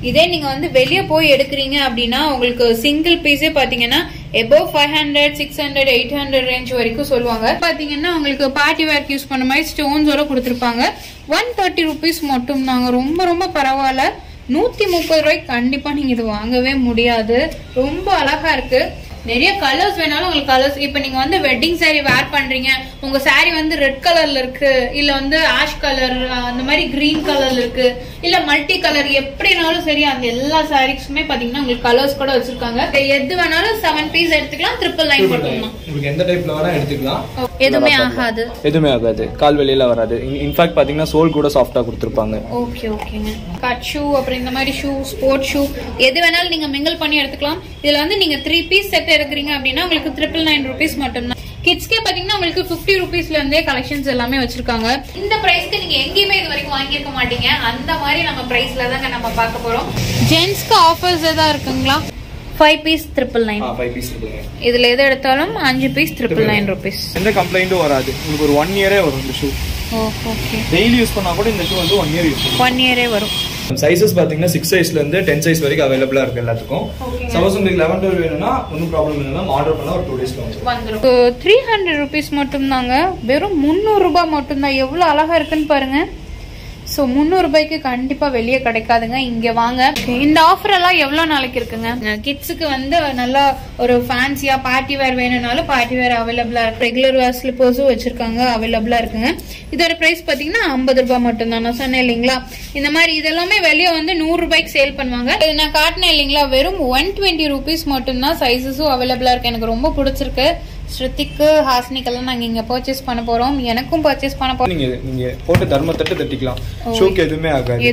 இதே நீங்க வந்து வெளிய போய் எடுக்கிறீங்க அப்படின்னா உங்களுக்கு சிங்கிள் பீஸே பாத்தீங்கன்னா above 500 600 800 ரேஞ்ச் வரைக்கும் சொல்லுவாங்க. பாத்தீங்கன்னா உங்களுக்கு பார்ட்டி வேர்க்கு யூஸ் பண்ண மாதிரி ஸ்டோன்ஸோட கொடுத்துருப்பாங்க. 130 rupees மட்டும் தாங்க. ரொம்ப ரொம்ப பரவாயில்ல. 130 ரூபாய்க்கு கண்டிப்பா நீங்க இது வாங்கவே முடியாது. ரொம்ப அழகா இருக்கு. நிறைய கலர்ஸ் வேணாலும் உங்களுக்கு கலர்ஸ், இப்ப நீங்க வந்து வெட்டிங் சாரி வேர் பண்றீங்க, உங்க சாரி வந்து ரெட் கலர்ல இருக்கு, இல்ல வந்து ஆஷ் கலர் அந்த மாதிரி கிரீன் கலர்ல இருக்கு, இல்ல மல்டி கலர், எப்படினாலும் சரி அந்த எல்லா சாரீஸ்க்குமே பாத்தீங்கன்னா உங்களுக்கு கலர்ஸ் கூட வச்சிருக்காங்க. எது வேணாலும் 7 பீஸ் எடுத்துக்கலாம். 999 மட்டும் தான். உங்களுக்கு எந்த டைப்ல வேணா எடுத்துக்கலாம். எதுவுமே ஆகாது. எதுவுமே ஆகாது. கால் வெளியில வராது. இன்ஃபேக்ட் பாத்தீங்கன்னா சோல் கூட சாஃப்ட்டா கொடுத்திருப்பாங்க. ஓகே ஓகேங்க. கட் ஷூ அப்புறம் இந்த மாதிரி ஷூ, ஸ்போர்ட் ஷூ எது வேணாலும் நீங்க மிங்கிள் பண்ணி எடுத்துக்கலாம். இதுல வந்து நீங்க 3 பீஸ் செட் எடுக்கிறீங்க அப்படின்னா உங்களுக்கு 999 rupees மட்டும் தான். கிட்ஸ்க்கே பாத்தீங்கன்னா உங்களுக்கு 50 rupeesல இருந்தே கலெக்ஷன்ஸ் எல்லாமே வச்சிருக்காங்க. இந்த பிரைஸ்க்கு நீங்க எங்கேயுமே இது வரைக்கும் வாங்கியிருக்க மாட்டீங்க. அந்த மாதிரி நம்ம பிரைஸ்ல தாங்க நம்ம பார்க்க போறோம். ஜென்ஸ்க்கு ஆஃபர்ஸ் ஏதாவது இருக்குங்களா? 5 பீஸ் 999. 5 பீஸ் இருக்குங்க. இதுல எது எடுத்தாலும் 5 பீஸ் 999 rupees. எந்த கம்ப்ளைண்டும் வராது. உங்களுக்கு ஒரு 1 இயரே வரும் இந்த ஷூ. ஓகே. டெய்லி யூஸ் பண்ணா கூட இந்த ஷூ வந்து 1 இயர் யூஸ் பண்ணலாம். 1 இயரே வரும். சைஸஸ் பாத்தீங்கன்னா 6 சைஸ்ல இருந்து 10 சைஸ் வரைக்கும் அவைலபிளா இருக்கு எல்லாத்துக்கும். சப்போஸ் உங்களுக்கு 11 12 வேணும்னா ஒன்னும் ப்ராப்ளம் இல்லனா ஆர்டர் பண்ணா ஒரு 2 டேஸ்ல வந்துரும். 300 rupees மட்டும் தாங்க. வெறும் 300 ரூபாய் மட்டும் தான். எவ்வளவு அழகா இருக்குன்னு பாருங்க. சோ 300 ரூபாய்க்கு கண்டிப்பா வெளியே கிடைக்காதுங்க. இங்க வாங்க. இந்த ஆஃபர் எல்லாம் எவ்வளவு நாளைக்கு இருக்குங்க? கிட்ஸுக்கு வந்து நல்லா ஒரு ஃபேன்சியா பார்ட்டி வேர் வேணும்னாலும் பார்ட்டி வேர் அவைலபிளா இருக்கு. ரெகுலர் வேர் ஸ்லிப்பர்ஸும் வச்சிருக்காங்க, அவைலபிளா இருக்குங்க. இதோட பிரைஸ் பாத்தீங்கன்னா 50 ரூபாய் மட்டும் தான். நான் சொன்னேன் இல்லைங்களா, இந்த மாதிரி இதெல்லாமே வெளியே வந்து 100 ரூபாய்க்கு சேல் பண்ணுவாங்க. இது நான் காட்டினேன் இல்லைங்களா, வெறும் 120 rupees மட்டும் தான். சைஸஸும் அவைலபிளா இருக்கு. எனக்கு ரொம்ப பிடிச்சிருக்கு. ஸ்ருதிக்கு ஹாஸ்னிக்கெல்லாம் நாங்க இங்க பர்ச்சேஸ் பண்ண போறோம். எனக்கும் பர்ச்சேஸ் பண்ண போறோம். நீங்க போட்டு தர்ம தட்டு தட்டிக்கலாம். ஷூக்கு எதுவுமே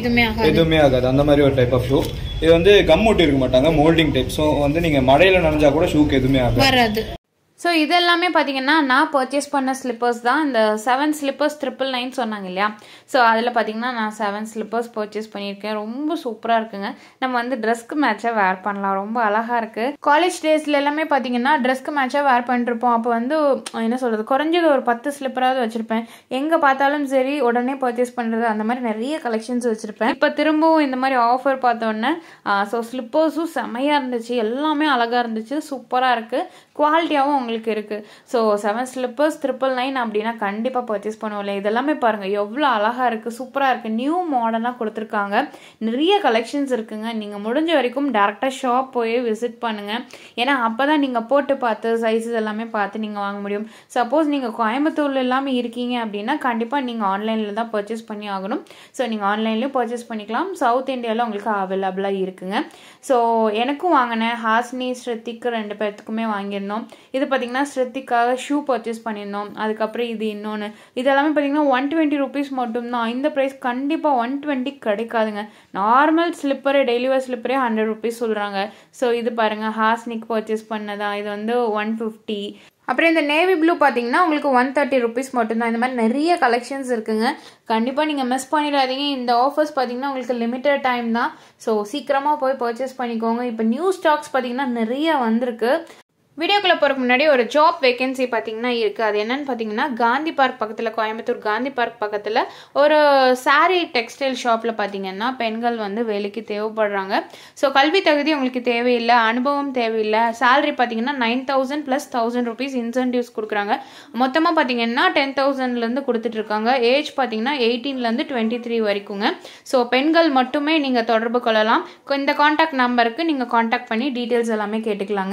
ஆகாது. அந்த மாதிரி ஒரு டைப் ஆஃப் ஷூ. இது வந்து கம் ஒட்டி இருக்க மாட்டாங்க, மோல்டிங் டைப். சோ வந்து நீங்க மழையில நனைஞ்சா கூட ஷூக்கு எதுவுமே ஆகாது. ஸோ இதெல்லாமே பார்த்தீங்கன்னா நான் பர்ச்சேஸ் பண்ண ஸ்லிப்பர்ஸ் தான். இந்த 7 ஸ்லிப்பர்ஸ் 999 சொன்னாங்க இல்லையா, ஸோ அதில் பார்த்தீங்கன்னா நான் 7 ஸ்லிப்பர்ஸ் பர்ச்சேஸ் பண்ணியிருக்கேன். ரொம்ப சூப்பராக இருக்குங்க. நம்ம வந்து ட்ரெஸ்க்கு மேட்சாக வேர் பண்ணலாம். ரொம்ப அழகாக இருக்குது. காலேஜ் டேஸ்ல எல்லாமே பார்த்தீங்கன்னா ட்ரெஸ்க்கு மேட்சாக வேர் பண்ணிருப்போம். அப்போ வந்து என்ன சொல்கிறது, குறைஞ்சது ஒரு 10 ஸ்லிப்பராவது வச்சுருப்பேன். எங்கே பார்த்தாலும் சரி உடனே பர்ச்சேஸ் பண்ணுறது, அந்த மாதிரி நிறைய கலெக்ஷன்ஸ் வச்சுருப்பேன். இப்போ திரும்பவும் இந்த மாதிரி ஆஃபர் பார்த்தோன்னே ஸோ ஸ்லிப்பர்ஸும் செமையாக இருந்துச்சு. எல்லாமே அழகாக இருந்துச்சு. சூப்பராக இருக்குது. குவாலிட்டியாகவும் உங்களுக்கு இருக்கு. ஸோ 7 ஸ்லிப்பர்ஸ் 999 அப்படின்னா கண்டிப்பாக பர்ச்சேஸ் பண்ணுவோம்ல. இதெல்லாமே பாருங்க எவ்வளோ அழகா இருக்கு, சூப்பராக இருக்கு. நியூ மாடலாக கொடுத்துருக்காங்க. நிறைய கலெக்ஷன்ஸ் இருக்குங்க. நீங்கள் முடிஞ்ச வரைக்கும் டேரெக்டாக ஷாப் போய் விசிட் பண்ணுங்க. ஏன்னா அப்போதான் நீங்கள் போட்டு பார்த்து சைஸஸ் எல்லாமே பார்த்து நீங்கள் வாங்க முடியும். சப்போஸ் நீங்கள் கோயம்புத்தூர்ல எல்லாமே இருக்கீங்க அப்படின்னா கண்டிப்பாக நீங்கள் ஆன்லைனில் தான் பர்ச்சேஸ் பண்ணி ஆகணும். ஸோ நீங்கள் ஆன்லைன்லேயும் பர்ச்சேஸ் பண்ணிக்கலாம். சவுத் இந்தியாவில் உங்களுக்கு அவைலபிளாக இருக்குங்க. ஸோ எனக்கும் வாங்கினேன். ஹாஸ்னி ஸ்ருதிக்கு 2 பேர்த்துக்குமே வாங்கியிருந்தோம். இது பார்த்தீங்கன்னா ஸ்ருதிக்காக ஷூ பர்ச்சேஸ் பண்ணியிருந்தோம். அதுக்கப்புறம் இது இன்னொன்று. இதெல்லாமே பார்த்தீங்கன்னா 120 rupees மட்டும்தான். இந்த ப்ரைஸ் கண்டிப்பாக 120 கிடைக்காதுங்க. நார்மல் ஸ்லிப்பரு, டெய்லி வேர் ஸ்லிப்பரே 100 rupees சொல்கிறாங்க. ஸோ இது பாருங்கள், ஹாஸ்னிக்கு பர்ச்சேஸ் பண்ணதான். இது வந்து 150. அப்புறம் இந்த நேவி ப்ளூ பார்த்தீங்கன்னா உங்களுக்கு 130 rupees மட்டும்தான். இந்த மாதிரி நிறைய கலெக்ஷன்ஸ் இருக்குங்க. கண்டிப்பாக நீங்கள் மிஸ் பண்ணிடாதீங்க. இந்த ஆஃபர்ஸ் பார்த்தீங்கன்னா உங்களுக்கு லிமிட்டட் டைம் தான். ஸோ சீக்கிரமாக போய் பர்ச்சேஸ் பண்ணிக்கோங்க. இப்போ நியூ ஸ்டாக்ஸ் பார்த்தீங்கன்னா நிறைய வந்திருக்கு. வீடியோக்குள்ள போறதுக்கு முன்னாடி ஒரு ஜாப் வேகன்சி பார்த்தீங்கன்னா இருக்குது. அது என்னன்னு பார்த்தீங்கன்னா காந்தி பார்க் பக்கத்தில், கோயம்புத்தூர் காந்தி பார்க் பக்கத்தில் ஒரு சாரீ டெக்ஸ்டைல் ஷாப்பில் பார்த்தீங்கன்னா பெண்கள் வந்து வேலைக்கு தேவைப்படுறாங்க. ஸோ கல்வி தகுதி உங்களுக்கு தேவையில்லை, அனுபவம் தேவையில்லை. சேலரி பார்த்தீங்கன்னா 9000 + 1000 rupees இன்சென்டிவ்ஸ் கொடுக்குறாங்க. மொத்தமாக பார்த்தீங்கன்னா 10,000லேருந்து கொடுத்துட்டு இருக்காங்க. ஏஜ் பார்த்தீங்கன்னா 18லேருந்து 23 வரைக்குங்க. ஸோ பெண்கள் மட்டுமே நீங்கள் தொடர்பு கொள்ளலாம். இந்த கான்டாக்ட் நம்பருக்கு நீங்கள் கான்டாக்ட் பண்ணி டீட்டெயில்ஸ் எல்லாமே கேட்டுக்கலாங்க.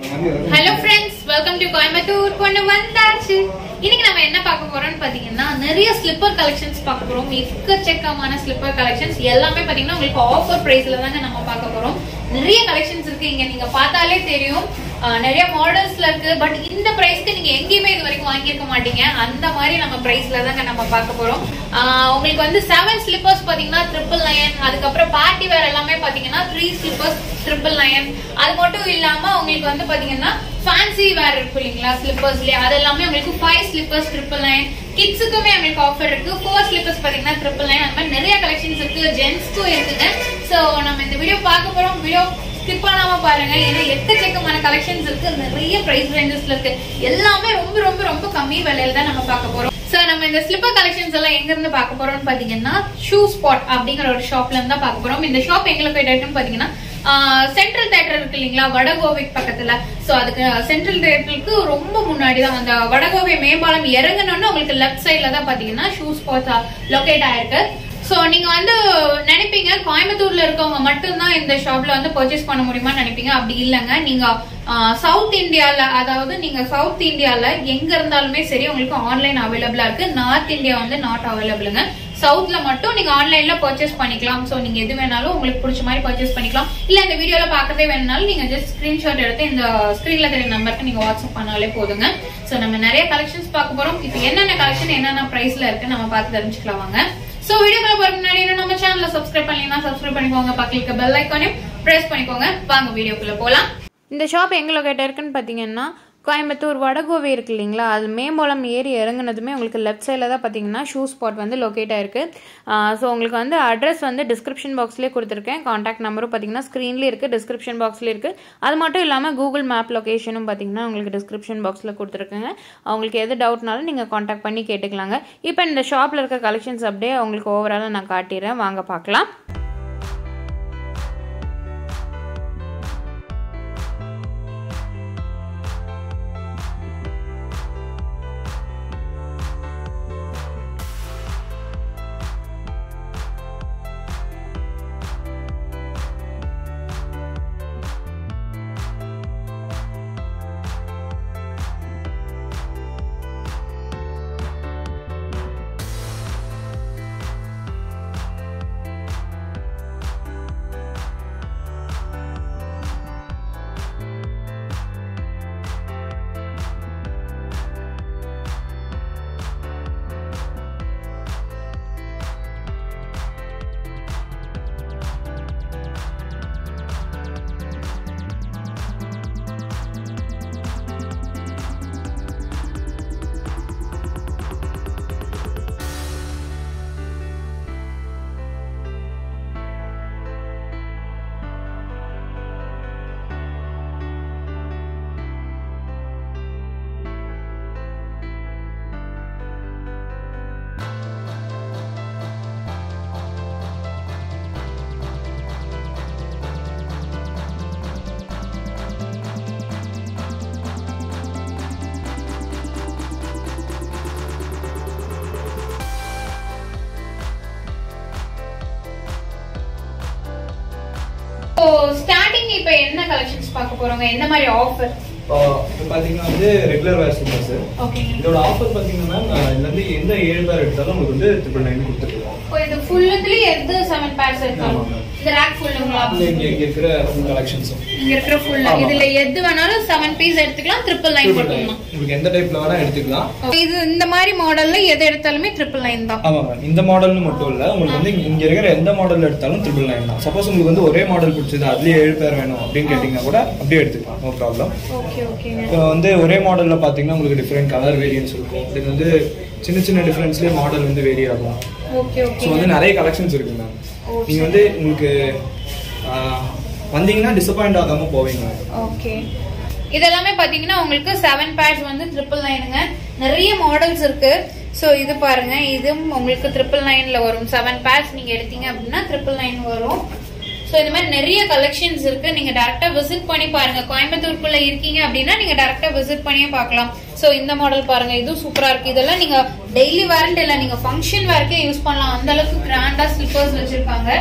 Hello friends, welcome to Coimbatore பொண்ணு வந்தாச்சு. இன்னைக்கு நம்ம என்ன பார்க்க போறோம்னு பாத்தீங்கன்னா நிறைய ஸ்லிப்பர் கலெக்ஷன்ஸ் பார்க்க போறோம். எக்கச்சக்கமான ஸ்லிப்பர் கலெக்ஷன்ஸ் எல்லாமே பாத்தீங்கன்னா உங்களுக்கு ஆஃபர் பிரைஸ்ல தாங்க நம்ம பார்க்க போறோம். நிறைய கலெக்ஷன்ஸ் இருக்கு. இங்க நீங்க பார்த்தாலே தெரியும் நிறைய மாடல்ஸ்ல இருக்கு. பட் இந்த பிரைஸ்க்கு நீங்க எங்கேயுமே இது வரைக்கும் வாங்கியிருக்க மாட்டீங்க. அந்த மாதிரி நம்ம பிரைஸ்ல தாங்க நம்ம பார்க்க போறோம். உங்களுக்கு வந்து 7 ஸ்லிப்பர்ஸ் பாத்தீங்கன்னா 999. அதுக்கப்புறம் பார்ட்டி வேர் எல்லாமே பாத்தீங்கன்னா 3 ஸ்லிப்பர்ஸ் 999. அது மட்டும் இல்லாம உங்களுக்கு வந்து பாத்தீங்கன்னா ஃபேன்சி வேர் இருக்கு இல்லைங்களா ஸ்லிப்பர்ஸ்லயே, அது எல்லாமே உங்களுக்கு 5 ஸ்லிப்பர்ஸ் 999. கிட்ஸுக்குமே உங்களுக்கு ஆஃபர் இருக்கு. 4 ஸ்லிப்பர்ஸ் பாத்தீங்கன்னா 999. அந்த மாதிரி நிறைய கலெக்ஷன்ஸ் இருக்கு. ஜென்ஸ்க்கும் இருக்குங்க. சோ நம்ம இந்த வீடியோ பார்க்க போறோம். வீடியோ ஸ்கிப் பண்ணாம பாருங்க. ஏன்னா எக்கச்சக்கமான கலெக்ஷன்ஸ் இருக்கு. நிறைய பிரைஸ் ரேஞ்சஸ்ல இருக்கு. எல்லாமே ரொம்ப ரொம்ப ரொம்ப கம்மி விலையில தான் நம்ம பார்க்க போறோம். சோ நம்ம இந்த ஸ்லிப்பர் கலெக்ஷன்ஸ் எல்லாம் எங்க இருந்து பார்க்க போறோம்னு பாத்தீங்கன்னா ஷூ ஸ்பாட் அப்படிங்கிற ஒரு ஷாப்ல இருந்து தான் பார்க்க போறோம். இந்த ஷாப் எங்க லொகேட் ஆயிட்டுன்னு பாத்தீங்கன்னா சென்ட்ரல் தியேட்டர் இருக்கு இல்லீங்களா, வடகோவைக்கு பக்கத்துல. சோ அதுக்கு சென்ட்ரல் தியேட்டருக்கு ரொம்ப முன்னாடி தான், அந்த வடகோவை மேம்பாலம் இறங்கணும்னு உங்களுக்கு லெஃப்ட் சைட்ல தான் பாத்தீங்கன்னா ஷூ ஸ்பாட் லொகேட் ஆயிருக்கு. சோ நீங்க வந்து நினைப்பீங்க கோயம்புத்தூர்ல இருக்கவங்க மட்டும் தான் இந்த ஷாப்ல வந்து பர்ச்சேஸ் பண்ண முடியுமான்னு நினைப்பீங்க. அப்படி இல்லங்க, நீங்க சவுத் இந்தியால, அதாவது நீங்க சவுத் இந்தியால எங்க இருந்தாலுமே சரி உங்களுக்கு ஆன்லைன் அவைலபிளா இருக்கு. நார்த் இந்தியா வந்து நாட் அவைலபிளுங்க. சவுத்ல மட்டும் நீங்க ஆன்லைன்ல பர்ச்சேஸ் பண்ணிக்கலாம். சோ நீங்க எது வேணாலும் உங்களுக்கு பிடிச்ச மாதிரி பர்ச்சேஸ் பண்ணிக்கலாம். இல்ல இந்த வீடியோல பாக்கறதே வேணாலும் நீங்க ஜஸ்ட் ஸ்கிரீன்ஷாட் எடுத்து இந்த ஸ்கிரீன்ல தெரிய நம்பருக்கு நீங்க வாட்ஸ்அப் பண்ணாலே போதுங்க. சோ நம்ம நிறைய கலெக்ஷன்ஸ் பார்க்க போறோம். இப்போ என்னென்ன கலெக்ஷன் என்னென்ன பிரைஸ்ல இருக்கு நம்ம பார்த்து தெரிஞ்சுக்கலாம் வாங்க. சோ வீடியோக்குள்ள போறதுக்கு முன்னாடி நம்ம சேனலை சப்ஸ்கிரைப் பண்ணீங்கன்னா சப்ஸ்கிரைப் பண்ணிக்கோங்க, பக்கத்துல பெல் ஐகானையும் பிரஸ் பண்ணிக்கோங்க. வாங்க வீடியோக்குள்ள போலாம். இந்த ஷாப் எங்க லொகேட் இருக்குன்னு பாத்தீங்கன்னா கோயம்புத்தூர் வடகோவை இருக்கு இல்லைங்களா, அது மேம்பாலம் ஏறி இறங்குனதுமே உங்களுக்கு லெஃப்ட் சைடில் தான் பார்த்தீங்கன்னா ஷூ ஸ்பாட் வந்து லொக்கேட் ஆயிருக்கு. ஸோ உங்களுக்கு வந்து அட்ரஸ் வந்து டிஸ்கிரிப்ஷன் பாக்ஸ்லேயே கொடுத்துருக்கேன். காண்டாக்ட் நம்பரும் பார்த்தீங்கன்னா ஸ்க்ரீன்லேயே இருக்குது, டிஸ்கிரிப்ஷன் பாக்ஸ்லேயே இருக்குது. அது மட்டும் இல்லாமல் கூகுள் மேப் லொக்கேஷனும் பார்த்தீங்கன்னா உங்களுக்கு டிஸ்கிரிப்ஷன் பாக்ஸில் கொடுத்துருக்குங்க. அவங்களுக்கு எது டவுட்னாலும் நீங்கள் காண்டாக்ட் பண்ணி கேட்டுக்கலாங்க. இப்போ இந்த ஷாப்பில் இருக்க கலெக்ஷன்ஸ் அப்படியே உங்களுக்கு ஓவராலாக நான் காட்டிடுறேன், வாங்க பார்க்கலாம். ஸ்டார்டிங் இப்போ என்ன கலெக்ஷன்ஸ் பார்க்க போறோங்க, என்ன மாதிரி ஆஃபர்? பாத்தீங்கன்னா வந்து ரெகுலர் வேர் ஸ்லிப்பர்ஸ். ஓகே, இதோட ஆஃபர் பாத்தீங்கன்னா இதுல இருந்து எந்த 7 பேர் எடுத்தாலும் உங்களுக்கு வந்து 999 கொடுத்துருக்கோம். இது ஃபுல்லத்துலயே எது 7 பேர்ஸ் எடுத்தாலும் இந்த ரேக் ஃபுல்லுங்களா? இங்க இருக்கிற ஃபுல் கலெக்ஷன்ஸ், இங்க இருக்கிற ஃபுல் இதுல எது வேணாலும் 7 பீஸ் எடுத்துக்கலாம், 999 போட்டுக்கலாம். உங்களுக்கு எந்த டைப்ல வேணா எடுத்துக்கலாம். இது இந்த மாதிரி மாடல்ல எது எடுத்தாலுமே 999 தான். ஆமா, இந்த மாடல்னு மட்டும் இல்ல, உங்களுக்கு வந்து இங்க இருக்கிற எந்த மாடல் எடுத்தாலும் 999 தான். சப்போஸ் உங்களுக்கு வந்து ஒரே மாடல் பிடிச்சது அதுலயே 7 பேர் வேணும் அப்படின்னு கேட்டீங்கன்னா கூட அப்படியே எடுத்துக்கலாம், நோ ப்ராப்ளம். Okay okay. இப்போ வந்து ஒரே மாடல்ல பாத்தீங்கன்னா உங்களுக்கு டிஃபரெண்ட் கலர் வேரியன்ஸ் இருக்கும். இது வந்து சின்ன சின்ன டிஃபரன்ஸ்லயே மாடல் வந்து வேரி ஆகும். Okay okay. சோ வந்து நிறைய கலெக்ஷன்ஸ் இருக்கு மேம். நீங்க வந்து உங்களுக்கு வந்தீங்கன்னா டிசப்பாயிண்ட் ஆகாம போவீங்க. ஓகே, இதெல்லாமே பாத்தீங்கன்னா உங்களுக்கு 7 பேர்ஸ் வந்து 999ங்க. நிறைய மாடல்ஸ் இருக்கு. சோ இது பாருங்க, இதுவும் உங்களுக்கு 999ல வரும். 7 பேர்ஸ் நீங்க எடுத்தீங்க அப்படின்னா 999 வரும். சோ இந்த மாதிரி நிறைய கலெக்ஷன்ஸ் இருக்கு. நீங்க டைரக்டா விசிட் பண்ணி பாருங்க. கோயம்புத்தூருக்குள்ள இருக்கீங்க அப்படின்னா நீங்க டைரக்டா விசிட் பண்ணியே பார்க்கலாம். சோ இந்த மாடல் பாருங்க, இதுவும் சூப்பரா இருக்கு. இதெல்லாம் நீங்க டெய்லி வேர்ன்ட் இல்ல, நீங்க ஃபங்க்ஷன் வேர்க்கே யூஸ் பண்ணலாம். அந்த அளவுக்கு கிராண்டா ஸ்லிப்பர்ஸ் வச்சிருக்காங்க.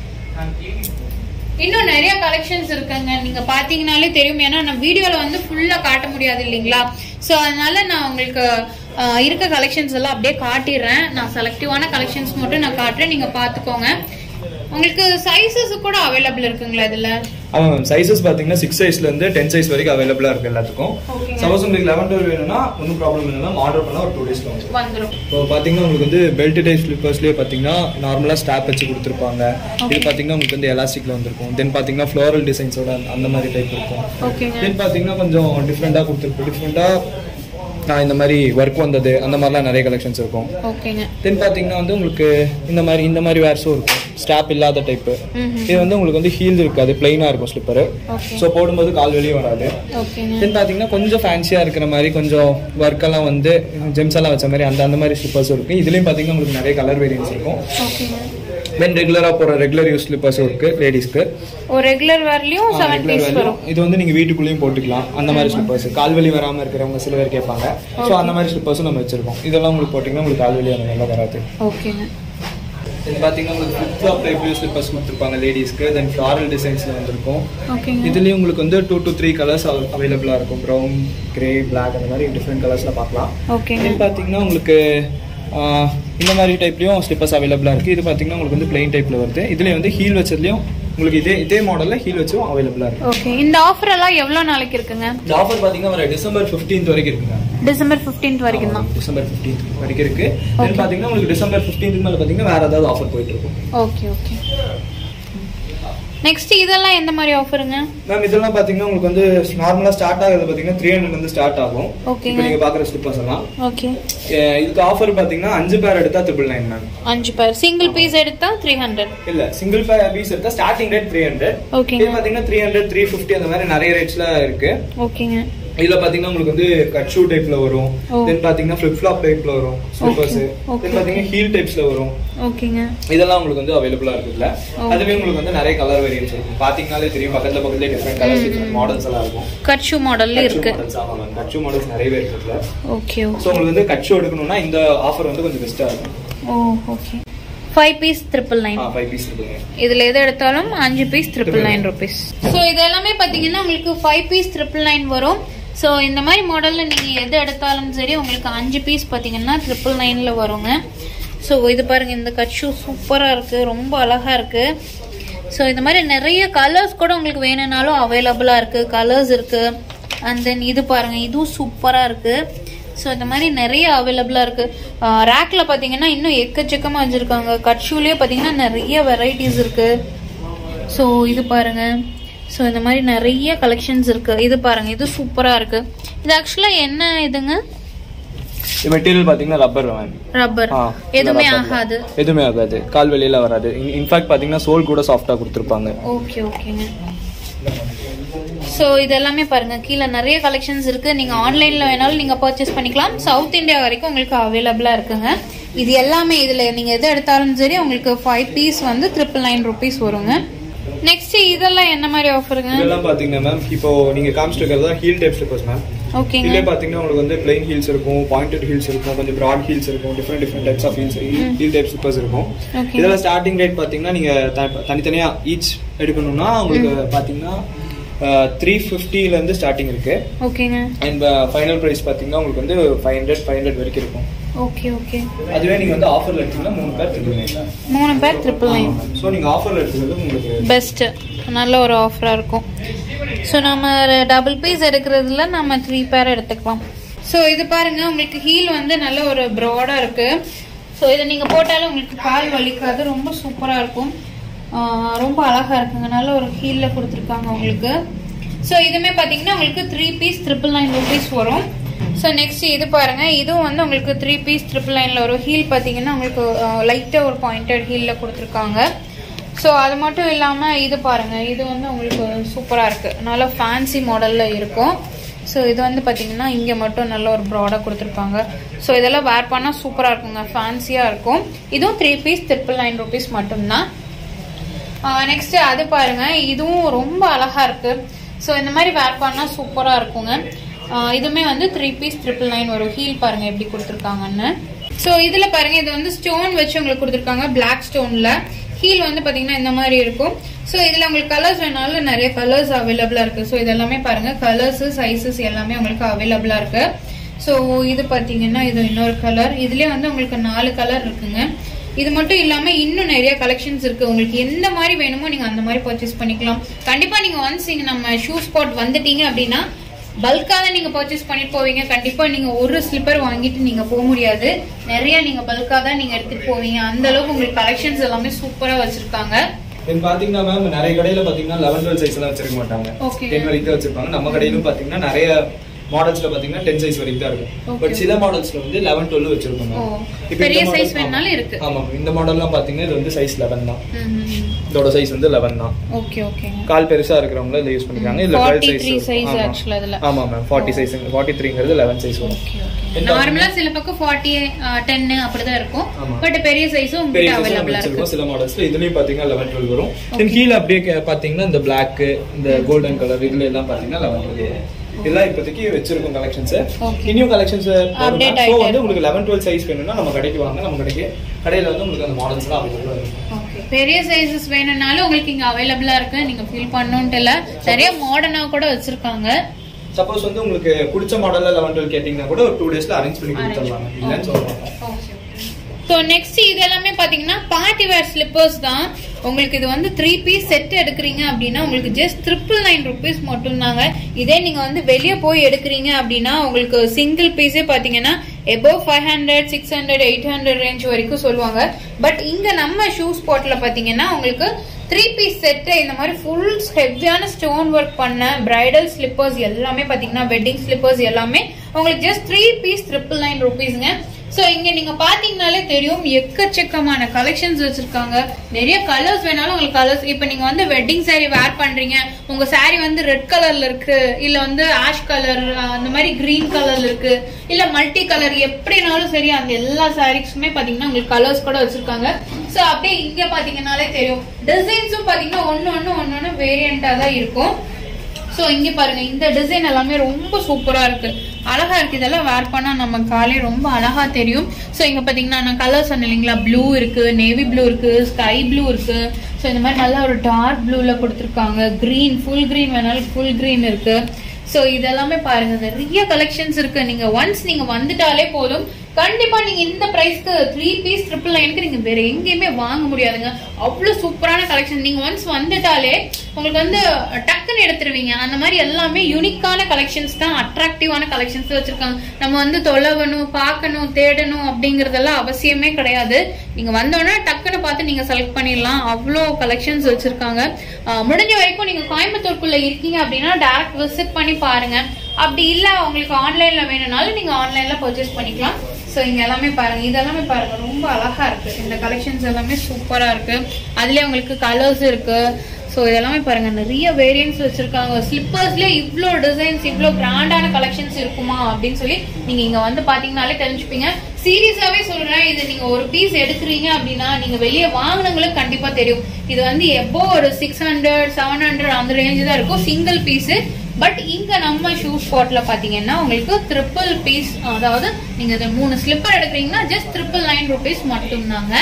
இன்னும் நிறைய கலெக்ஷன்ஸ் இருக்குங்க, நீங்க பாத்தீங்கன்னாலே தெரியும். ஏன்னா நான் வீடியோல வந்து ஃபுல்லா காட்ட முடியாது இல்லைங்களா. சோ அதனால நான் உங்களுக்கு இருக்க கலெக்ஷன்ஸ் எல்லாம் அப்படியே காட்டிடுறேன். நான் செலக்டிவான கலெக்ஷன்ஸ் மட்டும் நான் காட்டுறேன், நீங்க பாத்துக்கோங்க. உங்களுக்கு சைஸஸ் கூட அவைலபிள் இருக்குங்களா இதுல? ஆமா மேம், சைஸஸ் பாத்தீங்கன்னா 6 சைஸ்ல இருந்து 10 சைஸ் வரைக்கும் அவைலபிளா இருக்கு எல்லாத்துக்கும். சப்போஸ் உங்களுக்கு 11 12 வேணும்னா ஒன்னும் ப்ராப்ளம் இல்ல மேம், ஆர்டர் பண்ணா ஒரு 2 டேஸ்ல வந்துரும். இப்போ பாத்தீங்கன்னா உங்களுக்கு வந்து பெல்ட் டைப் ஸ்லிப்பர்ஸ்லயே பாத்தீங்கன்னா நார்மலா ஸ்ட்ராப் வச்சு கொடுத்திருப்பாங்க. இது பாத்தீங்கன்னா உங்களுக்கு வந்து எலாஸ்டிக்ல வந்திருக்கும். தென் பாத்தீங்கன்னா ஃப்ளோரல் டிசைன்ஸோட அந்த மாதிரி டைப் இருக்கும். தென் பாத்தீங்கன்னா கொஞ்சம் டிஃபரெண்டா கொடுத்திருப்போம். டிஃபரெண்டா இந்த மாதிரி ஒர்க் வந்தது அந்த மாதிரிலாம் நிறைய கலெக்ஷன்ஸ் இருக்கும். தென் பாத்தீங்கன்னா வந்து உங்களுக்கு இந்த மாதிரி வேர்ஸும் இருக்கும். ஸ்டாப் இல்லாத டைப். இது வந்து உங்களுக்கு வந்து ஹீல் இருக்காது, பிளைனா இருக்கும் ஸ்லிப்பர். ஸோ போடும்போது கால் வெளியே வராது. தென் பாத்தீங்கன்னா கொஞ்சம் ஃபேன்சியா இருக்கிற மாதிரி கொஞ்சம் ஒர்க் எல்லாம் வந்து ஜெம்ஸ் எல்லாம் வச்ச மாதிரி அந்த மாதிரி ஸ்லிப்பர்ஸ் இருக்கு. இதுலயும் பாத்தீங்கன்னா உங்களுக்கு நிறைய கலர் வேரியன்ஸ் இருக்கும். தென் ரெகுலரா போற ரெகுலர் யூஸ் ஸ்லிப்பர்ஸ் இருக்கு லேடிஸ்க்கு. ரெகுலர் வேர்லயும் 7 பீஸ் வரும். இது வந்து நீங்க வீட்டுக்குள்ளேயும் போட்டுக்கலாம். அந்த மாதிரி ஸ்லிப்பர்ஸ் கால் வலி வராம இருக்கிறவங்க சில பேர் கேட்பாங்க. ஸோ அந்த மாதிரி ஸ்லிப்பர்ஸும் நம்ம வச்சிருக்கோம். இதெல்லாம் உங்களுக்கு போட்டீங்கன்னா உங்களுக்கு கால் வலி அந்த நல்லா வராது. ஓகேங்க. இது பாத்தீங்கன்னா உங்களுக்கு ஃபிளிப் ஃப்ளாப் டைப் ஸ்லிப்பர்ஸ் கொடுத்துருப்பாங்க லேடிஸ்க்கு. தென் ஃப்ளாரல் டிசைன்ஸ்ல வந்திருக்கும். இதுலயும் உங்களுக்கு வந்து 2 to 3 கலர்ஸ் அவைலபிளா இருக்கும். ப்ரௌன், கிரே, பிளாக் அந்த மாதிரி டிஃப்ரெண்ட் கலர்ஸ்ல பார்க்கலாம். இது பாத்தீங்கன்னா உங்களுக்கு இந்த மாதிரி டைப்லயும் ஸ்லிப்பர்ஸ் அவைலபிளா இருக்கு. இது பாத்தீங்கன்னா உங்களுக்கு வந்து பிளைன் டைப்ல வருது. இதுல வந்து ஹீல் வச்சதுலயும் உங்களுக்கு இதே மாடல்ல ஹீல் வச்சும் அவைலபிளா இருக்கு. ஓகே. இந்த ஆஃபர் எல்லாம் எவ்வளவு நாளைக்கு இருக்குங்க? இந்த ஆஃபர் பாத்தீங்கன்னா வர டிசம்பர் 15th வரைக்கும் இருக்குங்க. டிசம்பர் 15th வரைக்கும் தான். டிசம்பர் 15th வரைக்கும் இருக்கு. தென் பாத்தீங்கன்னா உங்களுக்கு டிசம்பர் 15th மேல பாத்தீங்கன்னா வேற ஏதாவது ஆஃபர் போயிட்டு இருக்கும். Okay okay. நெக்ஸ்ட் இதெல்லாம் எந்த மாதிரி ஆஃபருங்க? மேம் இதெல்லாம் பாத்தீங்கன்னா உங்களுக்கு வந்து நார்மலா ஸ்டார்ட் ஆகுது பாத்தீங்கன்னா 300 ல இருந்து ஸ்டார்ட் ஆகும். இப்போ நீங்க பாக்குற ஸ்லிப்பர்ஸ் எல்லாம். ஓகே. இதுக்கு ஆஃபர் பாத்தீங்கன்னா 5 பேர் எடுத்தா 999 மேம். 5 பேர் சிங்கிள் பீஸ் எடுத்தா 300. இல்ல சிங்கிள் பீஸ் எடுத்தா ஸ்டார்டிங் ரேட் 300. ஓகே. இது பாத்தீங்கன்னா 300, 350 அந்த மாதிரி நிறைய ரேட்ஸ்ல இருக்கு. ஓகேங்க. இதுல பாத்தீங்கன்னா உங்களுக்கு வந்து கட் ஷூ டைப்ல வரும். தென் பாத்தீங்கன்னா ஃபிளிப் ஃப்ளாப் டைப்ல வரும் ஸ்லிப்பர்ஸ். தென் பாத்தீங்கன்னா ஹீல் டைப்ஸ்ல வரும். ஓகேங்க. இதெல்லாம் உங்களுக்கு வந்து அவைலபிளா இருக்குல்ல. அதுவே உங்களுக்கு வந்து நிறைய கலர் வேரியன்ட்ஸ் இருக்கும். பாத்தீங்கனாலே தெரியும் பக்கத்துல டிஃபரெண்ட் கலர்ஸ் டிஃபரெண்ட் மாடல்ஸ் எல்லாம் இருக்கும். கட் ஷூ மாடல்ல இருக்கு. கட் ஷூ மாடல்ஸ் நிறையவே இருக்குல்ல. Okay okay. சோ உங்களுக்கு வந்து கட் ஷூ எடுக்கணும்னா இந்த ஆஃபர் வந்து கொஞ்சம் பெஸ்டா இருக்கும். ஓகே. 5 பீஸ் 999. 5 பீஸ் 999. இதுல எது எடுத்தாலும் 5 பீஸ் 999 ரூபீஸ். சோ இது எல்லாமே பாத்தீங்கன்னா உங்களுக்கு 5 பீஸ் 999 வரும். ஸோ இந்த மாதிரி மாடலில் நீங்கள் எது எடுத்தாலும் சரி உங்களுக்கு 5 பீஸ் பார்த்தீங்கன்னா 999ல வருங்க. ஸோ இது பாருங்கள், இந்த கட் ஷூ சூப்பராக இருக்குது, ரொம்ப அழகாக இருக்குது. ஸோ இந்த மாதிரி நிறைய கலர்ஸ் கூட உங்களுக்கு வேணும்னாலும் அவைலபிளாக இருக்குது, கலர்ஸ் இருக்குது. அண்ட் தென் இது பாருங்கள், இதுவும் சூப்பராக இருக்குது. ஸோ இந்த மாதிரி நிறைய அவைலபிளாக இருக்குது. ரேக்கில் பார்த்தீங்கன்னா இன்னும் எக்கச்சக்கமாக வச்சுருக்காங்க. கட் ஷூலேயே பார்த்தீங்கன்னா நிறைய வெரைட்டிஸ் இருக்குது. ஸோ இது பாருங்கள், ஸோ இந்த மாதிரி நிறைய கலெக்ஷன்ஸ் இருக்கு. இது பாருங்க, இது சூப்பரா இருக்கு. இது ஆக்சுவலா என்ன இதுங்க? இந்த மெட்டீரியல் பாத்தீங்கன்னா ரப்பர். ரப்பர் எதுவுமே ஆகாது, எதுவுமே ஆகாது, கால் வெளியில வராது. இன்ஃபேக்ட் பாத்தீங்கன்னா சோல் கூட சாஃப்டா கொடுத்துருப்பாங்க. ஓகே ஓகேங்க. ஸோ இது எல்லாமே பாருங்க, கீழே நிறைய கலெக்ஷன்ஸ் இருக்கு. நீங்க ஆன்லைன்ல வேணாலும் நீங்க பர்ச்சேஸ் பண்ணிக்கலாம். சவுத் இந்தியா வரைக்கும் உங்களுக்கு அவைலபிளா இருக்குங்க. இது எல்லாமே இதுல நீங்க எது எடுத்தாலும் சரி உங்களுக்கு 5 பீஸ் வந்து 999 ரூபீஸ் வருங்க. நெக்ஸ்ட் இதெல்லாம் என்ன மாதிரி ஆஃபருங்க? இதெல்லாம் பாத்தீங்கன்னா மேம் இப்போ நீங்க காமிச்சிருக்கிறது ஹீல் டைப் ஸ்லிப்பர்ஸ் மேம். ஓகேங்க. இதுல பாத்தீங்கன்னா உங்களுக்கு வந்து ப்ளைன் ஹீல்ஸ் இருக்கும், பாயிண்டட் ஹீல்ஸ் இருக்கும், கொஞ்சம் பிராட் ஹீல்ஸ் இருக்கும், different types of heels heel type slippers இருக்கும். இதெல்லாம் ஸ்டார்டிங் ரேட் பாத்தீங்கன்னா நீங்க தனித்தனியா ஈச் எடுக்கணும்னா உங்களுக்கு பாத்தீங்கன்னா 350 ல இருந்து ஸ்டார்டிங் இருக்கு. ஓகேங்க. அண்ட் ஃபைனல் பிரைஸ் பாத்தீங்கன்னா உங்களுக்கு வந்து 500 வரைக்கும் இருக்கும். Okay okay. அதுவே நீங்க வந்து ஆஃபர்ல எடுத்தீங்கன்னா 3 பேர் 999. 3 பேர் 999. சோ நீங்க ஆஃபர்ல எடுக்கிறது உங்களுக்கு பெஸ்ட், நல்ல ஒரு ஆஃபரா இருக்கும். சோ நம்ம டபுள் பீஸ் எடுக்கிறதுல நம்ம 3 பேர் எடுத்துக்கலாம். சோ இது பாருங்க, உங்களுக்கு ஹீல் வந்து நல்ல ஒரு ப்ராடா இருக்கு. சோ இதை நீங்க போட்டாலும் உங்களுக்கு கால் வலிக்காது, ரொம்ப சூப்பரா இருக்கும், ரொம்ப அழகா இருக்குங்க. நல்ல ஒரு ஹீல்ல கொடுத்துருக்காங்க உங்களுக்கு. ஸோ இதுவுமே பார்த்தீங்கன்னா உங்களுக்கு 3 பீஸ் 999 ரூபீஸ் வரும். ஸோ நெக்ஸ்ட் இது பாருங்க, இதுவும் வந்து உங்களுக்கு 3 பீஸ் 999ல வரும். ஹீல் பார்த்தீங்கன்னா உங்களுக்கு லைட்டாக ஒரு பாயிண்டட் ஹீலில் கொடுத்துருக்காங்க. ஸோ அது மட்டும் இல்லாமல் இது பாருங்க, இது வந்து உங்களுக்கு சூப்பராக இருக்கு, நல்ல ஃபேன்சி மாடலில் இருக்கும். ஸோ இது வந்து பார்த்தீங்கன்னா இங்கே மட்டும் நல்ல ஒரு ப்ராடாக கொடுத்துருப்பாங்க. ஸோ இதெல்லாம் வேர் பண்ணால் சூப்பராக இருக்குங்க, ஃபேன்சியாக இருக்கும். இதுவும் 3 பீஸ் 999 ரூபீஸ் மட்டும்தான். நெக்ஸ்ட் அது பாருங்க, இதுவும் ரொம்ப அழகா இருக்கு. ஸோ இந்த மாதிரி வேர் பண்ணா சூப்பரா இருக்குங்க. இதுவுமே வந்து 3 பீஸ் 999 வரும். ஹீல் பாருங்க எப்படி கொடுத்துருக்காங்கன்னு. ஸோ இதுல பாருங்க, இது வந்து ஸ்டோன் வச்சு உங்களுக்கு கொடுத்துருக்காங்க, பிளாக் ஸ்டோன்ல. ஹீல் வந்து பாத்தீங்கன்னா இந்த மாதிரி இருக்கும். ஸோ இதுல உங்களுக்கு கலர்ஸ் வேணாலும் நிறைய கலர்ஸ் அவைலபிளா இருக்கு. ஸோ இதெல்லாமே பாருங்க, கலர்ஸ் சைசஸ் எல்லாமே உங்களுக்கு அவைலபிளா இருக்கு. ஸோ இது பாத்தீங்கன்னா இது இன்னொரு கலர். இதுலயே வந்து உங்களுக்கு 4 கலர் இருக்குங்க. இது மட்டும் இல்லாம இன்னும் நிறைய கலெக்ஷன்ஸ் இருக்கு. உங்களுக்கு எந்த மாதிரி வேணுமோ நீங்க அந்த மாதிரி பர்ச்சேஸ் பண்ணிக்கலாம். கண்டிப்பா நீங்க ஒன்ஸ் நீங்க நம்ம ஷூ ஸ்பாட் வந்துட்டீங்க அப்படின்னா பல்கா தான் நீங்க பர்ச்சேஸ் பண்ணிட்டு போவீங்க. கண்டிப்பா நீங்க ஒரு ஸ்லிப்பர் வாங்கிட்டு நீங்க போக முடியாது, நிறைய நீங்க பல்கா தான் நீங்க எடுத்துட்டு போவீங்க. அந்த அளவுக்கு உங்களுக்கு கலெக்ஷன்ஸ் எல்லாமே சூப்பரா வச்சிருக்காங்க. பாத்தீங்கன்னா மேம் நிறைய கடையில பாத்தீங்கன்னா 11 12 சைஸ் எல்லாம் வச்சிருக்க மாட்டாங்க, 10 வரைக்கும் வச்சிருப்பாங்க. நம்ம கடையிலும் பாத்தீங்கன்னா நிறைய மாடல்ஸ்ல பாத்தீங்கன்னா 10 சைஸ் வரைக்கும் தான் இருக்கும். பட் சில மாடல்ஸ்ல வந்து 11 12 வச்சிருக்கோம். இப்போ பெரிய சைஸ் வேணாலும் இருக்கு. ஆமா, இந்த மாடல்லாம் பாத்தீங்கன்னா இது வந்து சைஸ் 11 தான். இதோட சைஸ் வந்து 11 தான். Okay okay. கால் பெருசா இருக்கிறவங்க இத யூஸ் பண்ணிக்கிறாங்க. இதுல 43 சைஸ் एक्चुअली அதுல. ஆமா மேம், 40 சைஸ் 43ங்கிறது 11 சைஸ் வரும். Okay okay. நார்மலா சில பக்கம் 40 10 அப்படி தான் இருக்கும். பட் பெரிய சைஸும் உங்களுக்கு அவேலபிளா இருக்கு. சில மாடல்ஸ்ல இதுலயும் பாத்தீங்கன்னா 11 12 வரும். தென் கீழ அப்படியே பாத்தீங்கன்னா இந்த Black, இந்த கோல்டன் கலர் இதுல எல்லாம் பாத்தீங்கன்னா 11 12 வரும். இதெல்லாம் இப்போதைக்கு வச்சிருக்கோம் கலெக்ஷன்ஸ். இன்னும் கலெக்ஷன்ஸ் சோ வந்து உங்களுக்கு 11 12 சைஸ் வேணும்னா நம்ம கடைக்கு வாங்க. நம்ம கடையில வந்து உங்களுக்கு அந்த மாடல்ஸ் எல்லாம் அவைலபிளா இருக்கும். ஓகே. பெரிய சைஸஸ் வேணும்னாலும் உங்களுக்கு இங்க அவைலபிளா இருக்கு. நீங்க ஃபீல் பண்ணணும்னு இல்ல, நிறைய மாடர்னா கூட வச்சிருக்காங்க. சப்போஸ் வந்து உங்களுக்கு பிடிச்ச மாடல்ல 11 12 கேட்டிங்கனா கூட ஒரு 2 டேஸ்ல அரேஞ்ச் பண்ணி கொடுத்துறலாம். இல்லன்னு சொல்றாங்க. ஓகே. சோ நெக்ஸ்ட் இது எல்லாமே பாத்தீங்கன்னா பார்ட்டி வேர் ஸ்லிப்பர்ஸ் தான். உங்களுக்கு இது வந்து 3 பீஸ் செட் எடுக்கிறீங்க அப்படின்னா உங்களுக்கு ஜஸ்ட் 999 rupees மட்டும் தாங்க. இதே நீங்க வந்து வெளியே போய் எடுக்கிறீங்க அப்படின்னா உங்களுக்கு சிங்கிள் பீஸே பாத்தீங்கன்னா above 500 600 800 ரேஞ்ச் வரைக்கும் சொல்லுவாங்க. பட் இங்க நம்ம ஷூ ஸ்பாட்ல பாத்தீங்கன்னா உங்களுக்கு 3 பீஸ் செட் இந்த மாதிரி ஃபுல் ஹெவியான ஸ்டோன் ஒர்க் பண்ண பிரைடல் ஸ்லிப்பர்ஸ் எல்லாமே பாத்தீங்கன்னா வெட்டிங் ஸ்லிப்பர்ஸ் எல்லாமே உங்களுக்கு ஜஸ்ட் 3 பீஸ் 999 rupeesங்க. சோ இங்க நீங்க பாத்தீங்கன்னாலே தெரியும் எக்கச்சக்கமான கலெக்ஷன்ஸ் வச்சிருக்காங்க. நிறைய கலர்ஸ் வேணாலும் உங்களுக்கு கலர்ஸ், இப்ப நீங்க வந்து வெட்டிங் சாரி வேர் பண்றீங்க, உங்க சாரி வந்து ரெட் கலர்ல இருக்கு, இல்ல வந்து ஆஷ் கலர் அந்த மாதிரி கிரீன் கலர்ல இருக்கு, இல்ல மல்டி கலர், எப்படினாலும் சரி அந்த எல்லா சாரீஸ்க்குமே பாத்தீங்கன்னா உங்களுக்கு கலர்ஸ் கூட வச்சிருக்காங்க. சோ அப்படியே இங்க பாத்தீங்கன்னாலே தெரியும் டிசைன்ஸும் பாத்தீங்கன்னா ஒன்னு வேரியண்டா தான் இருக்கும். சோ இங்க பாருங்க இந்த டிசைன் எல்லாமே ரொம்ப சூப்பரா இருக்கு, அழகா இருக்கு. இதெல்லாம் வேர் பண்ணா நம்ம காலே ரொம்ப அழகா தெரியும். சோ இங்க பாத்தீங்கன்னா நான் கலர் சொன்னேன் இல்லைங்களா, ப்ளூ இருக்கு, நேவி ப்ளூ இருக்கு, ஸ்கை ப்ளூ இருக்கு. சோ இந்த மாதிரி நல்லா ஒரு டார்க் ப்ளூல கொடுத்துருக்காங்க. கிரீன், ஃபுல் கிரீன் வேணாலும் ஃபுல் கிரீன் இருக்கு. சோ இதெல்லாமே பாருங்க நிறைய கலெக்ஷன்ஸ் இருக்கு. நீங்க ஒன்ஸ் நீங்க வந்துட்டாலே போதும், கண்டிப்பா நீங்க இந்த பிரைஸ்க்கு 3 பீஸ் 999 நீங்க வேற எங்கேயுமே வாங்க முடியாதுங்க. அவ்வளவு சூப்பரான கலெக்ஷன். நீங்க ஒன்ஸ் வந்துட்டாலே உங்களுக்கு வந்து டக்குன்னு எடுத்துருவீங்க. அந்த மாதிரி எல்லாமே யூனிக்கான கலெக்ஷன்ஸ் தான், அட்ராக்டிவான கலெக்ஷன்ஸ் வச்சிருக்காங்க. நம்ம வந்து தொலைவணும், பார்க்கணும், தேடணும் அப்படிங்கறதெல்லாம் அவசியமே கிடையாது. நீங்க வந்தோன்னா டக்குன்னு பார்த்து நீங்க செலக்ட் பண்ணிடலாம். அவ்வளோ கலெக்ஷன்ஸ் வச்சிருக்காங்க. முடிஞ்ச வரைக்கும் நீங்க கோயம்புத்தூருக்குள்ள இருக்கீங்க அப்படின்னா டைரக்ட் விசிட் பண்ணி பாருங்க. அப்படி இல்ல உங்களுக்கு ஆன்லைன்ல வேணும்னாலும் நீங்க ஆன்லைன்ல பர்ச்சேஸ் பண்ணிக்கலாம். சோ இங்க எல்லாமே பாருங்க, இதெல்லாமே பாருங்க ரொம்ப அழகா இருக்கு. இந்த கலெக்ஷன்ஸ் எல்லாமே சூப்பரா இருக்கு. அதுலயே உங்களுக்கு கலர்ஸ் இருக்கு. சோ இதெல்லாமே பாருங்க நிறைய வேரியன்ட்ஸ் வச்சிருக்காங்க. ஸ்லிப்பர்ஸ்லயே இவ்ளோ டிசைன்ஸ், இவ்ளோ கிராண்டான கலெக்ஷன்ஸ் இருக்குமா அப்படின்னு சொல்லி நீங்க இங்க வந்து பாத்தீங்கன்னாலே தெரிஞ்சுப்பீங்க. சீரியஸாவே சொல்றேன், இது நீங்க ஒரு பீஸ் எடுக்கிறீங்க அப்படின்னா நீங்க வெளியே வாங்கினவங்களுக்கு கண்டிப்பா தெரியும். இது வந்து எப்போ ஒரு 600 700 அந்த ரேஞ்ச் தான் இருக்கும் சிங்கிள் பீஸ். பட் இங்க நம்ம ஷூ ஸ்பாட்ல பாத்தீங்கன்னா உங்களுக்கு 3 பீஸ், அதாவது நீங்க 3 ஸ்லிப்பர் எடுக்கிறீங்கன்னா ஜஸ்ட் 999 rupees மட்டும் தாங்க.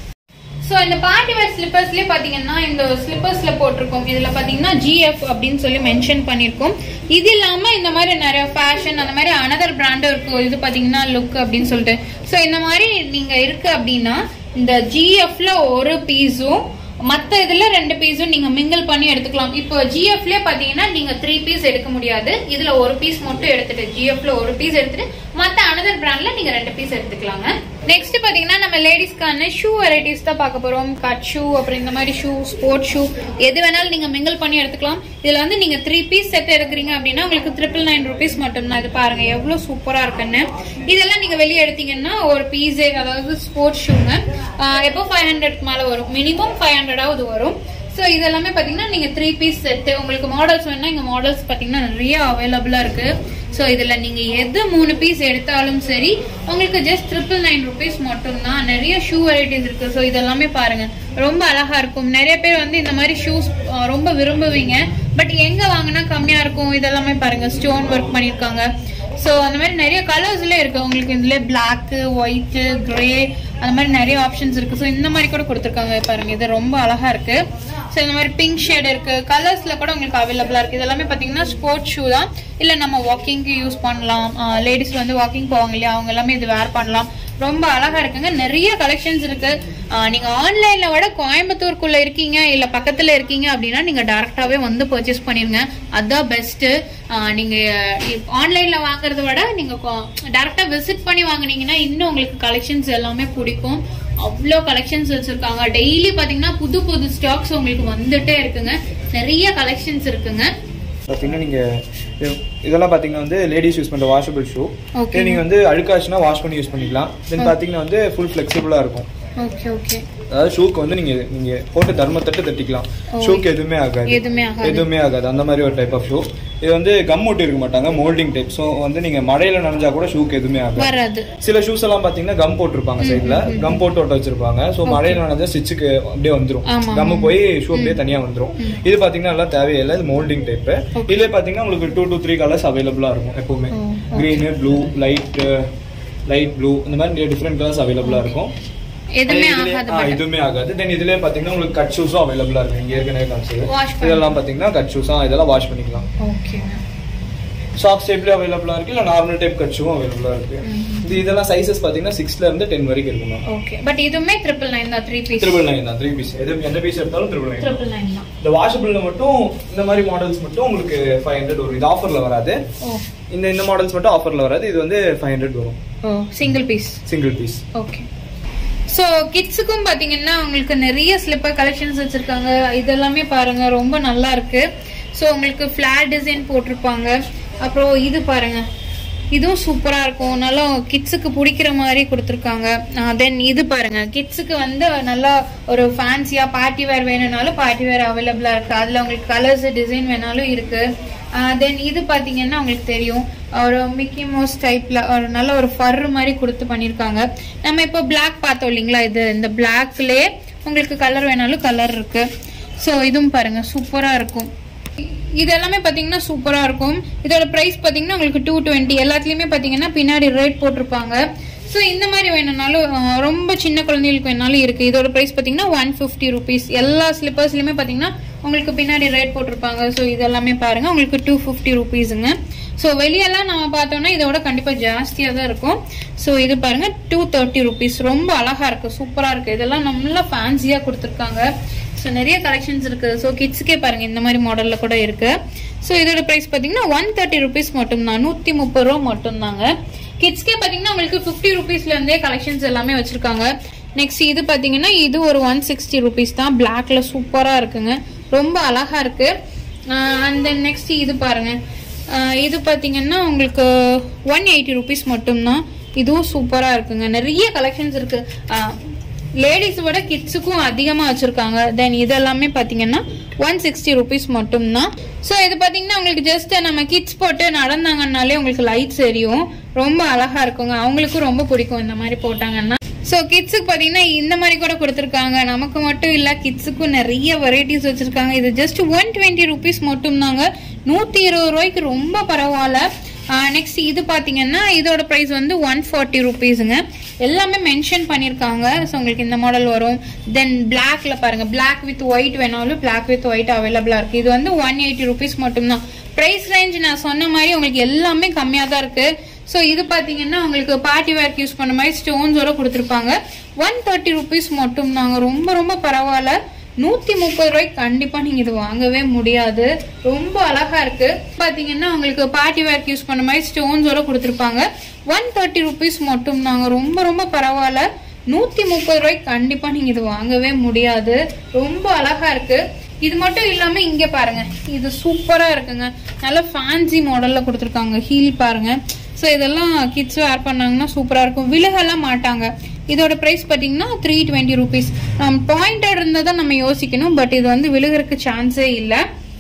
சோ இந்த பார்ட்டி வேர் ஸ்லிப்பர்ஸ்லயே பாத்தீங்கன்னா இந்த ஸ்லிப்பர்ஸ்ல போட்டிருக்கோம். இதுல பாத்தீங்கன்னா GF அப்படின்னு சொல்லி மென்ஷன் பண்ணிருக்கோம். இது இல்லாம இந்த மாதிரி நிறைய ஃபேஷன் அந்த மாதிரி அனதர் பிராண்டும் இருக்கும். இது பாத்தீங்கன்னா லுக் அப்படின்னு சொல்லிட்டு. சோ இந்த மாதிரி நீங்க இருக்கு அப்படின்னா இந்த GFல ஒரு பீஸும் மத்த இதுல 2 பீஸும் நீங்க மிங்கிள் பண்ணி எடுத்துக்கலாம். இப்போ GFல பாத்தீங்கன்னா நீங்க 3 பீஸ் எடுக்க முடியாது. இதுல ஒரு பீஸ் மட்டும் எடுத்துட்டு GFல ஒரு பீஸ் எடுத்துட்டு மத்த அனதர் பிராண்ட்ல நீங்க 2 பீஸ் எடுத்துக்கலாங்க. நெக்ஸ்ட் பாத்தீங்கன்னா நம்ம லேடிஸ்க்கான ஷூ வெரைட்டிஸ் தான் பார்க்க போறோம். கட் ஷூ, அப்புறம் இந்த மாதிரி ஷூ, ஸ்போர்ட் ஷூ, எது வேணாலும் நீங்க மிங்கிள் பண்ணி எடுத்துக்கலாம். இதுல வந்து நீங்க 3 பீஸ் செட் எடுக்கிறீங்க அப்படின்னா உங்களுக்கு 999 rupees மட்டும் தான். இது பாருங்க எவ்வளவு சூப்பரா இருக்குன்னு. இதெல்லாம் நீங்க வெளியே எடுத்தீங்கன்னா ஒரு பீஸே, அதாவது ஸ்போர்ட் ஷூங்க, எப்போ 500க்கு மேல வரும், மினிமம் 500ஆவது வரும். சோ இதெல்லாமே பாத்தீங்கன்னா நீங்க 3 பீஸ் செட். உங்களுக்கு மாடல்ஸ் வேணா இங்க மாடல்ஸ் பாத்தீங்கன்னா நிறைய அவைலபிளா இருக்கு. சோ இதுல நீங்க எது 3 பீஸ் எடுத்தாலும் சரி உங்களுக்கு ஜஸ்ட் 999 rupees மட்டும் தான். நிறைய ஷூ வெரைட்டிஸ் இருக்கு. சோ இதெல்லாமே பாருங்க ரொம்ப அழகா இருக்கும். நிறைய பேர் வந்து இந்த மாதிரி ஷூஸ் ரொம்ப விரும்புவீங்க. பட் எங்க வாங்கினா கம்மியா இருக்கும். இதெல்லாமே பாருங்க ஸ்டோன் ஒர்க் பண்ணிருக்காங்க. சோ அந்த மாதிரி நிறைய கலர்ஸ்ல இருக்கு. உங்களுக்கு இதுல பிளாக், ஒயிட், கிரே அந்த மாதிரி நிறைய ஆப்ஷன்ஸ் இருக்கு. சோ இந்த மாதிரி கூட கொடுத்துருக்காங்க பாருங்க. இது ரொம்ப அழகா இருக்கு. சோ இந்த மாதிரி பிங்க் ஷேட் இருக்கு. கலர்ஸ்ல கூட உங்களுக்கு அவைலபிளா இருக்கு. இதெல்லாமே பாத்தீங்கன்னா ஸ்போர்ட்ஸ் ஷூ தான். இல்ல நம்ம வாக்கிங்க்கு யூஸ் பண்ணலாம். லேடிஸ் வந்து வாக்கிங் போவாங்க இல்லையா, அவங்க எல்லாமே இது வேர் பண்ணலாம். ரொம்ப அழகா இருக்குங்க. நிறைய கலெக்ஷன்ஸ் இருக்கு. நீங்க ஆன்லைன்ல விட கோயம்புத்தூருக்குள்ள இருக்கீங்க இல்ல பக்கத்துல இருக்கீங்க அப்படின்னா நீங்க டைரக்டாவே வந்து பர்ச்சேஸ் பண்ணிருங்க. அதான் பெஸ்ட். நீங்க ஆன்லைன்ல வாங்குறத விட நீங்க டைரக்டா விசிட் பண்ணி வாங்குனீங்கன்னா இன்னும் உங்களுக்கு கலெக்ஷன்ஸ் எல்லாமே பிடிக்கும். அவ்வளோ கலெக்ஷன்ஸ் வச்சிருக்காங்க. டெய்லி பாத்தீங்கன்னா புது புது ஸ்டாக்ஸ் உங்களுக்கு வந்துட்டே இருக்குங்க. நிறைய கலெக்ஷன்ஸ் இருக்குங்க. பார்த்தீங்கன்னா நீங்கள் இதெல்லாம் பார்த்தீங்கன்னா வந்து லேடிஸ் யூஸ் பண்ணுற வாஷபிள் ஷூ. நீங்கள் வந்து அழுக்காச்சுன்னா வாஷ் பண்ணி யூஸ் பண்ணிக்கலாம். தென் பார்த்தீங்கன்னா வந்து ஃபுல் ஃப்ளெக்சிபிளாக இருக்கும். Okay okay. அதாவது ஷூக்கு வந்து நீங்க போட்டு தர்மத்தட்டு தட்டிக்கலாம். ஷூக்கு எதுவுமே ஆகாது அந்த மாதிரி ஒரு டைப் ஆஃப் ஷூ. இது வந்து கம் ஒட்டி இருக்க மாட்டாங்க, மோல்டிங் டைப். ஸோ வந்து நீங்க மழையில நனைஞ்சா கூட ஷூக்கு எதுவுமே ஆகாது. சில ஷூஸ் எல்லாம் பாத்தீங்கன்னா கம் போட்டிருப்பாங்க, சைட்ல கம் போட்டு ஒட்ட வச்சிருப்பாங்க. ஸோ மழையில நனைஞ்சா ஸ்டிச்சுக்கு அப்படியே வந்துடும், கம் போய் ஷூ அப்படியே தனியா வந்துடும். இது பாத்தீங்கன்னா எல்லாம் தேவையில்லை, இது மோல்டிங் டைப். இதுல பாத்தீங்கன்னா உங்களுக்கு 2 to 3 கலர்ஸ் அவைலபிளா இருக்கும் எப்பவுமே. கிரீன், ப்ளூ, லைட் ப்ளூ, இந்த மாதிரி டிஃப்ரெண்ட் கலர்ஸ் அவைலபிளா இருக்கும். எதுவுமே ஆகாது. தென் இதுல பாத்தீங்கன்னா உங்களுக்கு கட் ஷூஸும் அவைலபிளா இருக்கு. இங்க ஏற்கனவே காமிச்சது இதெல்லாம் பாத்தீங்கன்னா கட் ஷூஸா, இதெல்லாம் வாஷ் பண்ணிக்கலாம். சாக்ஸ் டைப்ல அவைலபிளா இருக்கு, இல்ல நார்மல் டைப் கட் ஷூவும் அவைலபிளா இருக்கு. இதெல்லாம் சைஸஸ் பாத்தீங்கன்னா 6ல இருந்து 10 வரைக்கும் இருக்கும். ஓகே, பட் இதுமே 999 தான். 3 பீஸ் 999 தான். 3 பீஸ் எந்த பீஸ் எடுத்தாலும் 999 தான். இந்த வாஷபிள்ல மட்டும் இந்த மாதிரி மாடல்ஸ் மட்டும் உங்களுக்கு 500 வரும். இது ஆஃபர்ல வராது. இந்த மாடல்ஸ் மட்டும் ஆஃபர்ல வராது. இது வந்து 500 வரும். Single piece. ஓகே. ஸோ கிட்ஸுக்கும் பார்த்தீங்கன்னா உங்களுக்கு நிறைய ஸ்லிப்பர் கலெக்ஷன்ஸ் வச்சுருக்காங்க. இதெல்லாமே பாருங்க ரொம்ப நல்லா இருக்கு. ஸோ உங்களுக்கு ஃபிளாட் டிசைன் போட்டிருப்பாங்க. அப்புறம் இது பாருங்க, இதுவும் சூப்பராக இருக்கும். நல்லா கிட்ஸுக்கு பிடிக்கிற மாதிரி கொடுத்துருக்காங்க. தென் இது பாருங்க, கிட்ஸுக்கு வந்து நல்லா ஒரு ஃபேன்சியாக பார்ட்டி வேர் வேணும்னாலும் பார்ட்டி வேர் அவைலபிளாக இருக்குது. அதில் உங்களுக்கு கலர்ஸ் டிசைன் வேணாலும் இருக்குது. தென் இது பார்த்தீங்கன்னா உங்களுக்கு தெரியும், ஒரு மிக்கி மவுஸ் டைப்ல ஒரு நல்ல ஒரு ஃபர் மாதிரி கொடுத்து பண்ணியிருக்காங்க. நம்ம இப்போ பிளாக் பார்த்தோம் இல்லைங்களா, இந்த பிளாக்லேயே உங்களுக்கு கலர் வேணாலும் கலர் இருக்கு. ஸோ இதுவும் பாருங்க சூப்பராக இருக்கும். இது எல்லாமே பார்த்தீங்கன்னா சூப்பராக இருக்கும். இதோட ப்ரைஸ் பார்த்தீங்கன்னா உங்களுக்கு 220. எல்லாத்துலேயுமே பார்த்தீங்கன்னா பின்னாடி ரேட் போட்டிருப்பாங்க. ஸோ இந்த மாதிரி வேணும்னாலும் ரொம்ப சின்ன குழந்தைகளுக்கு வேணாலும் இருக்குது. இதோட ப்ரைஸ் பார்த்தீங்கன்னா 150 rupees. எல்லா ஸ்லிப்பர்ஸ்லையுமே பார்த்தீங்கன்னா உங்களுக்கு பின்னாடி ரேட் போட்டிருப்பாங்க. ஸோ இதெல்லாமே பாருங்கள் உங்களுக்கு 250 rupeesங்க. ஸோ வெளியெல்லாம் நம்ம பார்த்தோம்னா இதோட கண்டிப்பாக ஜாஸ்தியாக தான் இருக்கும். ஸோ இது பாருங்கள் 230 rupees. ரொம்ப அழகாக இருக்குது, சூப்பராக இருக்குது. இதெல்லாம் நல்லா ஃபேன்சியாக கொடுத்துருக்காங்க. ஸோ நிறைய கலெக்ஷன்ஸ் இருக்குது. ஸோ கிட்ஸுக்கே பாருங்கள் இந்த மாதிரி மாடலில் கூட இருக்குது. ஸோ இதோட ப்ரைஸ் பார்த்தீங்கன்னா 130 rupees மட்டும்தான். 130 ரூபா மட்டும்தாங்க. கிட்ஸ்க்கே பார்த்தீங்கன்னா உங்களுக்கு 50 rupeesலேருந்தே கலெக்ஷன்ஸ் எல்லாமே வச்சுருக்காங்க. நெக்ஸ்ட் இது பார்த்தீங்கன்னா இது ஒரு 160 rupees தான். பிளாக்ல சூப்பராக இருக்குங்க, ரொம்ப அழகாக இருக்குது. அண்ட் தென் நெக்ஸ்ட் இது பாருங்கள், இது பார்த்தீங்கன்னா உங்களுக்கு 180 rupees மட்டும்தான். இதுவும் சூப்பராக இருக்குங்க. நிறைய கலெக்ஷன்ஸ் இருக்குது. லேடிஸ் விட கிட்ஸுக்கும் அதிகமாக வச்சுருக்காங்க. தென் இதெல்லாமே பார்த்தீங்கன்னா 160 rupees மட்டும்தான். ஸோ இது பார்த்தீங்கன்னா உங்களுக்கு ஜஸ்ட் நம்ம கிட்ஸ் போட்டு நடந்தாங்கன்னாலே உங்களுக்கு லைட்ஸ் எரியும், ரொம்ப அழகாக இருக்குங்க. அவங்களுக்கும் ரொம்ப பிடிக்கும் இந்த மாதிரி போட்டாங்கன்னா. ஸோ கிட்ஸுக்கு பார்த்தீங்கன்னா இந்த மாதிரி கூட கொடுத்துருக்காங்க. நமக்கு மட்டும் இல்லை, கிட்ஸுக்கும் நிறைய வெரைட்டிஸ் வச்சுருக்காங்க. இது ஜஸ்ட் 120 rupees மட்டும்தாங்க. 120 ரூபாய்க்கு ரொம்ப பரவாயில்ல. நெக்ஸ்ட் இது பார்த்தீங்கன்னா இதோட ப்ரைஸ் வந்து 140 rupeesங்க. எல்லாமே மென்ஷன் பண்ணியிருக்காங்க. ஸோ உங்களுக்கு இந்த மாடல் வரும். தென் பிளாக்ல பாருங்க, பிளாக் வித் ஒயிட் வேணாலும் பிளாக் வித் ஒயிட் அவைலபிளா இருக்கு. இது வந்து 180 rupees மட்டும்தான். ப்ரைஸ் ரேஞ்ச் நான் சொன்ன மாதிரி உங்களுக்கு எல்லாமே கம்மியாக தான் இருக்கு. ஸோ இது பார்த்தீங்கன்னா உங்களுக்கு பார்ட்டி வேர்க்கு யூஸ் பண்ண மாதிரி ஸ்டோன்ஸோட கொடுத்துருப்பாங்க. 130 rupees மட்டும்தாங்க. ரொம்ப ரொம்ப பரவாயில்ல. 130 ரூபாய்க்கு கண்டிப்பா நீங்க இது வாங்கவே முடியாது. ரொம்ப அழகா இருக்கு. பாத்தீங்கன்னா உங்களுக்கு பார்ட்டி வேர்க்கு யூஸ் பண்ண மாதிரி ஸ்டோன்ஸோட கொடுத்துருப்பாங்க. 130 rupees மட்டும்தாங்க. ரொம்ப ரொம்ப பரவாயில்ல. 130 ரூபாய்க்கு கண்டிப்பா நீங்க இது வாங்கவே முடியாது. ரொம்ப அழகா இருக்கு. இது மட்டும் இல்லாம இங்க பாருங்க, இது சூப்பரா இருக்குங்க. நல்ல ஃபேன்சி மாடல்ல கொடுத்துருக்காங்க. ஹீல் பாருங்க. ஸோ இதெல்லாம் கிட்ஸ் வேர் பண்ணாங்கன்னா சூப்பரா இருக்கும். விலகெல்லாம் மாட்டாங்க. இதோட பிரைஸ் பார்த்தீங்கன்னா 320 rupees. பாயிண்டட் இருந்தால் தான் நம்ம யோசிக்கணும், பட் இது வந்து விழுகிறதுக்கு சான்ஸே இல்லை.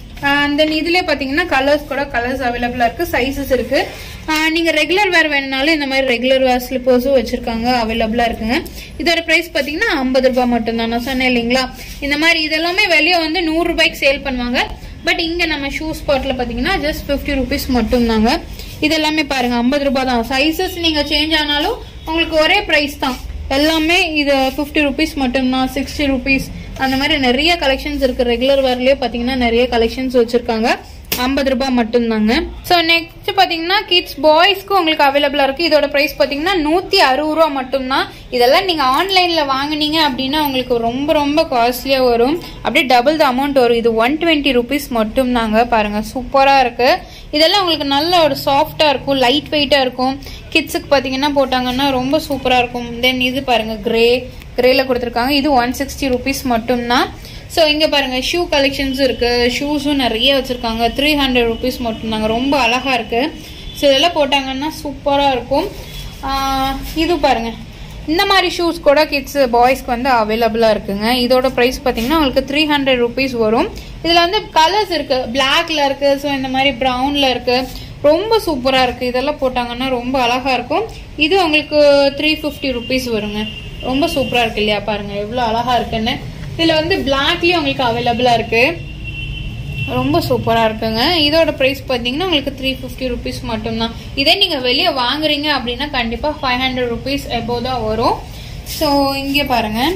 தென் இதுலேயே பார்த்தீங்கன்னா கலர்ஸ் கூட கலர்ஸ் அவைலபிளாக இருக்குது, சைஸஸ் இருக்குது. நீங்கள் ரெகுலர் வேர் வேணுனாலும் இந்த மாதிரி ரெகுலர் வேர் ஸ்லிப்பர்ஸும் வச்சுருக்காங்க, அவைலபிளாக இருக்குங்க. இதோட ப்ரைஸ் பார்த்தீங்கன்னா 50 ரூபாய் மட்டும்தான். நான் சொன்னேன் இல்லைங்களா, இந்த மாதிரி இதெல்லாமே வெளியே வந்து 100 ரூபாய்க்கு சேல் பண்ணுவாங்க. பட் இங்கே நம்ம ஷூ ஸ்பாட்டில் பார்த்தீங்கன்னா ஜஸ்ட் 50 rupees மட்டும்தாங்க. இதெல்லாமே பாருங்கள் 50 ரூபாய் தான். சைஸஸ் நீங்கள் சேஞ்ச் ஆனாலும் உங்களுக்கு ஒரே ப்ரைஸ் தான். எல்லாமே இது 50 rupees மட்டும்தான். 60 rupees அந்த மாதிரி நிறைய கலெக்ஷன்ஸ் இருக்கு. ரெகுலர் வேர்லயே பாத்தீங்கன்னா நிறைய கலெக்ஷன்ஸ் வச்சிருக்காங்க. 50 ரூபாய் மட்டும்தாங்க. ஸோ நெக்ஸ்ட் பாத்தீங்கன்னா கிட்ஸ் பாய்ஸ்க்கு உங்களுக்கு அவைலபிளா இருக்கு. இதோட பிரைஸ் பாத்தீங்கன்னா 160 ரூபா மட்டும்தான். இதெல்லாம் நீங்க ஆன்லைன்ல வாங்கினீங்க அப்படின்னா உங்களுக்கு ரொம்ப ரொம்ப காஸ்ட்லியா வரும். அப்படியே டபுள் த அமௌண்ட் வரும். இது 120 rupees மட்டும்தாங்க. பாருங்க சூப்பரா இருக்கு. இதெல்லாம் உங்களுக்கு நல்ல ஒரு சாஃப்டா இருக்கும், லைட் வெயிட்டா இருக்கும். கிட்ஸுக்கு பாத்தீங்கன்னா போட்டாங்கன்னா ரொம்ப சூப்பரா இருக்கும். தென் இது பாருங்க கிரேல கொடுத்துருக்காங்க. இது 160 rupees மட்டும்தான். ஸோ இங்கே பாருங்கள் ஷூ கலெக்ஷன்ஸ் இருக்குது. ஷூஸும் நிறைய வச்சுருக்காங்க. 300 rupees மட்டும் தாங்க. ரொம்ப அழகாக இருக்குது. ஸோ இதெல்லாம் போட்டாங்கன்னா சூப்பராக இருக்கும். இது பாருங்கள், இந்த மாதிரி ஷூஸ் கூட கிட்ஸ் பாய்ஸ்க்கு வந்து அவைலபிளாக இருக்குங்க. இதோட ப்ரைஸ் பார்த்தீங்கன்னா உங்களுக்கு 300 rupees வரும். இதில் வந்து கலர்ஸ் இருக்குது. பிளாக்ல இருக்குது, ஸோ இந்த மாதிரி ப்ரௌனில் இருக்குது. ரொம்ப சூப்பராக இருக்குது. இதெல்லாம் போட்டாங்கன்னா ரொம்ப அழகாக இருக்கும். இது உங்களுக்கு 350 rupees வருங்க. ரொம்ப சூப்பராக இருக்குது இல்லையா? பாருங்கள் எவ்வளோ அழகாக இருக்குன்னு. இதில் வந்து பிளாக்லேயும் உங்களுக்கு அவைலபிளாக இருக்குது. ரொம்ப சூப்பராக இருக்குங்க. இதோட ப்ரைஸ் பார்த்தீங்கன்னா உங்களுக்கு 350 rupees மட்டும்தான். இதே நீங்கள் வெளியே வாங்குறீங்க அப்படின்னா கண்டிப்பாக 500 rupees எபோவ் தான் வரும். ஸோ இங்கே பாருங்கள்,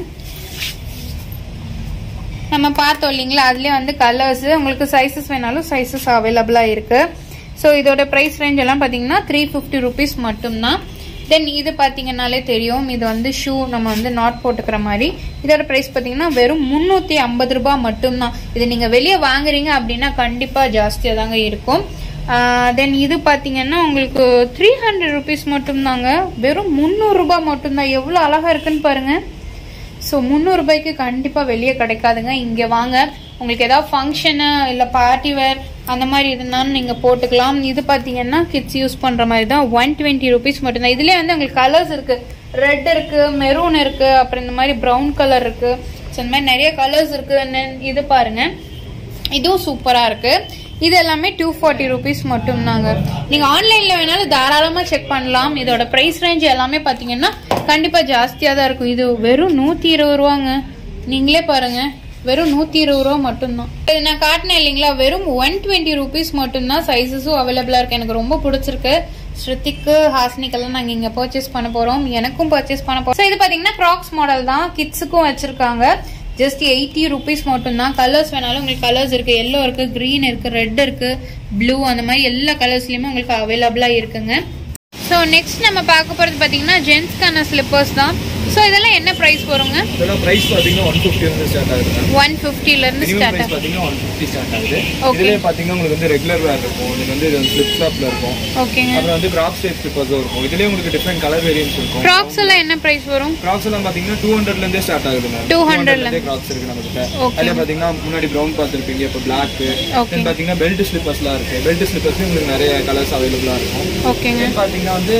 நம்ம பார்த்தோம் இல்லைங்களா, அதுலேயே வந்து கலர்ஸு உங்களுக்கு சைஸஸ் வேணாலும் சைஸஸ் அவைலபிளாக இருக்குது. ஸோ இதோட ப்ரைஸ் ரேஞ்ச் எல்லாம் பார்த்தீங்கன்னா 350 rupees மட்டும்தான். தென் இது பார்த்தீங்கன்னாலே தெரியும், இது வந்து ஷூ நம்ம வந்து நாட் போட்டுக்கிற மாதிரி. இதோட ப்ரைஸ் பார்த்தீங்கன்னா வெறும் 350 ரூபாய் மட்டும்தான். இது நீங்கள் வெளியே வாங்குறீங்க அப்படின்னா கண்டிப்பாக ஜாஸ்தியாக தாங்க இருக்கும். தென் இது பார்த்தீங்கன்னா உங்களுக்கு 300 rupees மட்டும்தாங்க. வெறும் 300 ரூபாய் மட்டும்தான். எவ்வளோ அழகாக இருக்குன்னு பாருங்கள். ஸோ 300 ரூபாய்க்கு கண்டிப்பாக வெளியே கிடைக்காதுங்க. இங்கே வாங்க, உங்களுக்கு ஏதாவது ஃபங்க்ஷனு இல்லை பார்ட்டி வேர் அந்த மாதிரி இருந்தாலும் நீங்கள் போட்டுக்கலாம். இது பார்த்தீங்கன்னா கிட்ஸ் யூஸ் பண்ணுற மாதிரி தான். 120 rupees மட்டும்தான். இதுலேயே வந்து உங்களுக்கு கலர்ஸ் இருக்குது. ரெட் இருக்குது, மெரூன் இருக்குது, அப்புறம் இந்த மாதிரி ப்ரௌன் கலர் இருக்குது. ஸோ இந்த மாதிரி நிறைய கலர்ஸ் இருக்குது. இது பாருங்கள், இதுவும் சூப்பராக இருக்குது. இது எல்லாமே 240 rupees மட்டும்தாங்க. நீங்கள் ஆன்லைனில் வேணாலும் தாராளமாக செக் பண்ணலாம். இதோட ப்ரைஸ் ரேஞ்ச் எல்லாமே பார்த்தீங்கன்னா கண்டிப்பாக ஜாஸ்தியாக தான் இருக்கும். இது வெறும் 120 ரூபாங்க. நீங்களே பாருங்கள், வெறும் 120 ரூபா மட்டும்தான். இது நான் காட்டினேன் இல்லைங்களா, வெறும் 120 rupees மட்டும்தான். சைஸஸும் அவைலபிளாக இருக்குது. எனக்கு ரொம்ப பிடிச்சிருக்கு. ஸ்ருதிக்கு, ஹாஸ்னிக்கெல்லாம் நாங்கள் இங்கே பர்ச்சேஸ் பண்ண போகிறோம். எனக்கும் பர்ச்சேஸ் பண்ண போகிறோம். ஸோ இது பார்த்தீங்கன்னா க்ராக்ஸ் மாடல் தான். கிட்ஸுக்கும் வச்சுருக்காங்க. ஜஸ்ட் 80 rupees மட்டும்தான். கலர்ஸ் வேணாலும் உங்களுக்கு கலர்ஸ் இருக்குது. எல்லோ இருக்குது, க்ரீன் இருக்குது, ரெட் இருக்குது, ப்ளூ, அந்த மாதிரி எல்லா கலர்ஸ்லையுமே உங்களுக்கு அவைலபிளாக இருக்குங்க. ஸோ நெக்ஸ்ட் நம்ம பார்க்க போகிறது பார்த்தீங்கன்னா ஜென்ஸ்க்கான ஸ்லிப்பர்ஸ் தான். ஸோ இதெல்லாம் என்ன ப்ரைஸ் வருங்க? இதெல்லாம் ப்ரைஸ் பார்த்தீங்கன்னா 150 ஸ்டார்ட் ஆகுது. 150 ஸ்டார்ட் ஆகுது. பார்த்தீங்கன்னா 150 ஸ்டார்ட் ஆகுது. இதுலேயே பார்த்தீங்கன்னா உங்களுக்கு வந்து ரெகுலர் வேர் இருக்கும். உங்களுக்கு வந்து இது ஃபிளிப் ஃப்ளாப்ல இருக்கும். ஓகேங்க. அப்புறம் வந்து கிராக்ஸ் டைப் ஸ்லிப்பர்ஸும் இருக்கும். இதுலேயே உங்களுக்கு டிஃப்ரெண்ட் கலர் வேரியன்ஸ் இருக்கும். கிராக்ஸ் எல்லாம் என்ன ப்ரைஸ் வரும்? கிராக்ஸ் எல்லாம் பார்த்தீங்கன்னா 200லேருந்தே ஸ்டார்ட் ஆகுதுங்க. 200லேருந்தே கிராக்ஸ் இருக்கு நம்மகிட்ட. அதில் பார்த்தீங்கன்னா முன்னாடி ப்ரௌன் பார்த்துருப்பீங்க, இப்போ பிளாக். தென் பார்த்தீங்கன்னா பெல்ட் ஸ்லிப்பர்ஸ்லாம் இருக்கு. பெல்ட் ஸ்லிப்பர்ஸ்லேயும் உங்களுக்கு நிறைய கலர்ஸ் அவைலபிளாக இருக்கும். ஓகேங்க. பார்த்தீங்கன்னா வந்து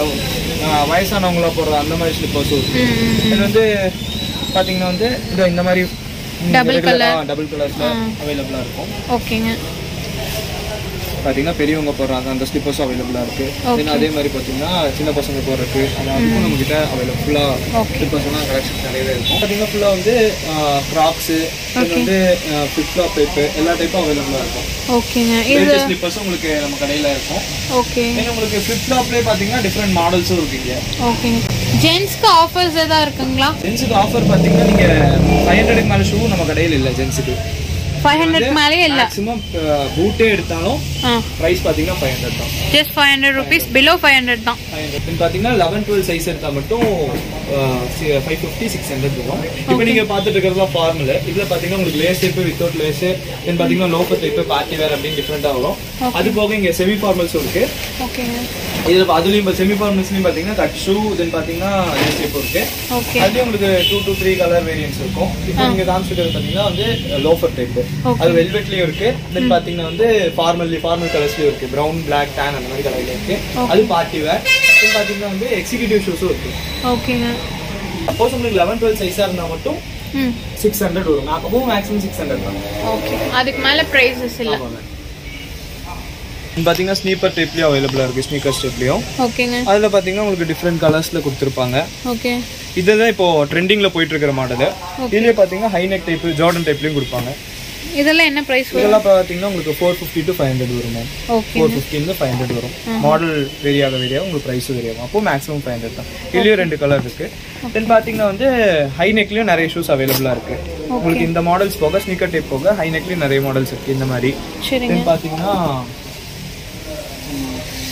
வயசானவங்களா போடுற அந்த மாதிரி ஸ்லிப்பர்ஸும் இருக்கு. இது வந்து பாத்தீங்கன்னா வந்து இந்த மாதிரி டபுள் கலர்ஸ்ல அவைலபிளா இருக்கும். ஓகேங்க. பாத்தீங்கன்னா பெரியவங்க போடுறாங்க அந்த ஸ்லிப்பர்ஸும் அவைலபிளா இருக்கு. தென் அதே மாதிரி பாத்தீங்கன்னா சின்ன பசங்க போடுறதுக்கு அதுக்கும் நம்ம கிட்ட அவைலபிளா ஸ்லிப்பர்ஸ் எல்லாம் கலெக்ஷன் நிறையவே இருக்கும். பாத்தீங்கன்னா ஃபுல்லா வந்து கிராக்ஸ், வந்து ஃபிளிப் ஃப்ளாப் டைப் எல்லா டைப்பும் அவைலபிளா இருக்கும். ஓகேங்க. இது ஸ்லிப்பர்ஸ் உங்களுக்கு நம்ம கடையில இருக்கும். ஓகே. உங்களுக்கு ஃபிளிப் ஃப்ளாப்லயே பாத்தீங்கன்னா டிஃபரெண்ட் மாடல்ஸும் இருக்குங்க. ஓகேங்க. ஜென்ஸ்க்கு ஆஃபர்ஸ் ஏதாவது இருக்குங்களா? ஜென்ஸுக்கு ஆஃபர் பாத்தீங்கன்னா நீங்க 500க்கு மேல ஷூ நம்ம கடையில இல்ல. ஜென்ஸுக்கு 500 மேலே இல்ல. மேக்ஸिमम பூட்டே எடுத்தாலும் பிரைஸ் பாத்தீங்கன்னா 500 தான். just 500 rupees, below 500 தான். 500 பாத்தீங்கன்னா 11-12 சைஸ் எடுத்தா மட்டும் 550-600 வரும். இப்போ நீங்க பாத்துட்டு இருக்கிறது ஃபார்மல். இதுல பாத்தீங்கன்னா உங்களுக்கு lace type, without lace, then பாத்தீங்கன்னா லோஃபர் டைப், பார்ட்டி வேர் அப்படி டிஃபரெண்டா வரும். அது போக இங்க செமி ஃபார்மல்ஸ் இருக்கு. ஓகேங்க. இதுல அதுலயும் செமி ஃபார்மல்ஸ்லயும் பாத்தீங்கன்னா கட் ஷூ, தென் பாத்தீங்கன்னா லேஸ் டைப் இருக்கு. அதுலயும் உங்களுக்கு 2 to 3 கலர் வேரியன்ட்ஸ் இருக்கும். இப்போ நீங்க காமிச்சிட்டு பாத்தீங்கன்னா வந்து லோஃபர் டைப், அது வெல்வெட்லயும் இருக்கு. தென் பாத்தீங்கன்னா வந்து ஃபார்மல் கலர்ஸ்லயும் இருக்கு. பிரவுன், பிளாக், டான் அந்த மாதிரி கலர்ல இருக்கு. அது பார்ட்டி வேர். தென் பாத்தீங்கன்னா வந்து எக்ஸிகியூட்டிவ் ஷூஸும் இருக்கு. ஓகேங்க. சப்போஸ் உங்களுக்கு 11-12 சைஸா இருந்தா மட்டும் 600 வரும். அப்பவும் மேக்ஸிமம் 600 தான். ஓகே. அதுக்கு மேல பிரைஸஸ் இல்ல. பாத்தீங்கன்னா ஸ்னீப்பர் டைப்லயும் அவைலபிளா இருக்கு. ஸ்னீக்கர்ஸ் டைப்லயும். ஓகேங்க. அதுல பாத்தீங்கன்னா உங்களுக்கு டிஃபரெண்ட் கலர்ஸ்ல கொடுத்திருப்பாங்க. ஓகே. இதெல்லாம் இப்போ ட்ரெண்டிங்ல போயிட்டு இருக்கிற மாடல். இதுலயே பாத்தீங்கன்னா ஹை நெக் டைப், ஜார்டன் டைப்லயும் கொடுப்பாங்க. இதெல்லாம் என்ன பிரைஸ் வரும்? இதெல்லாம் பாத்தீங்கன்னா உங்களுக்கு 450 to 500 வரும் மேம். 450 ல 500 வரும். மாடல் வேரி ஆக உங்களுக்கு பிரைஸ் வேரி ஆகும். அப்போ மேக்ஸிமம் 500 தான். இதுலயே ரெண்டு கலர் இருக்கு. தென் பாத்தீங்கன்னா வந்து ஹை நெக்லயும் நிறைய ஷூஸ் அவைலபிளா இருக்கு. உங்களுக்கு இந்த மாடல்ஸ் போக ஸ்னீக்கர் டைப் போக ஹை நெக்லயும் நிறைய மாடல்ஸ் இருக்கு இந்த மாதிரி. தென் பாத்தீங்கன்னா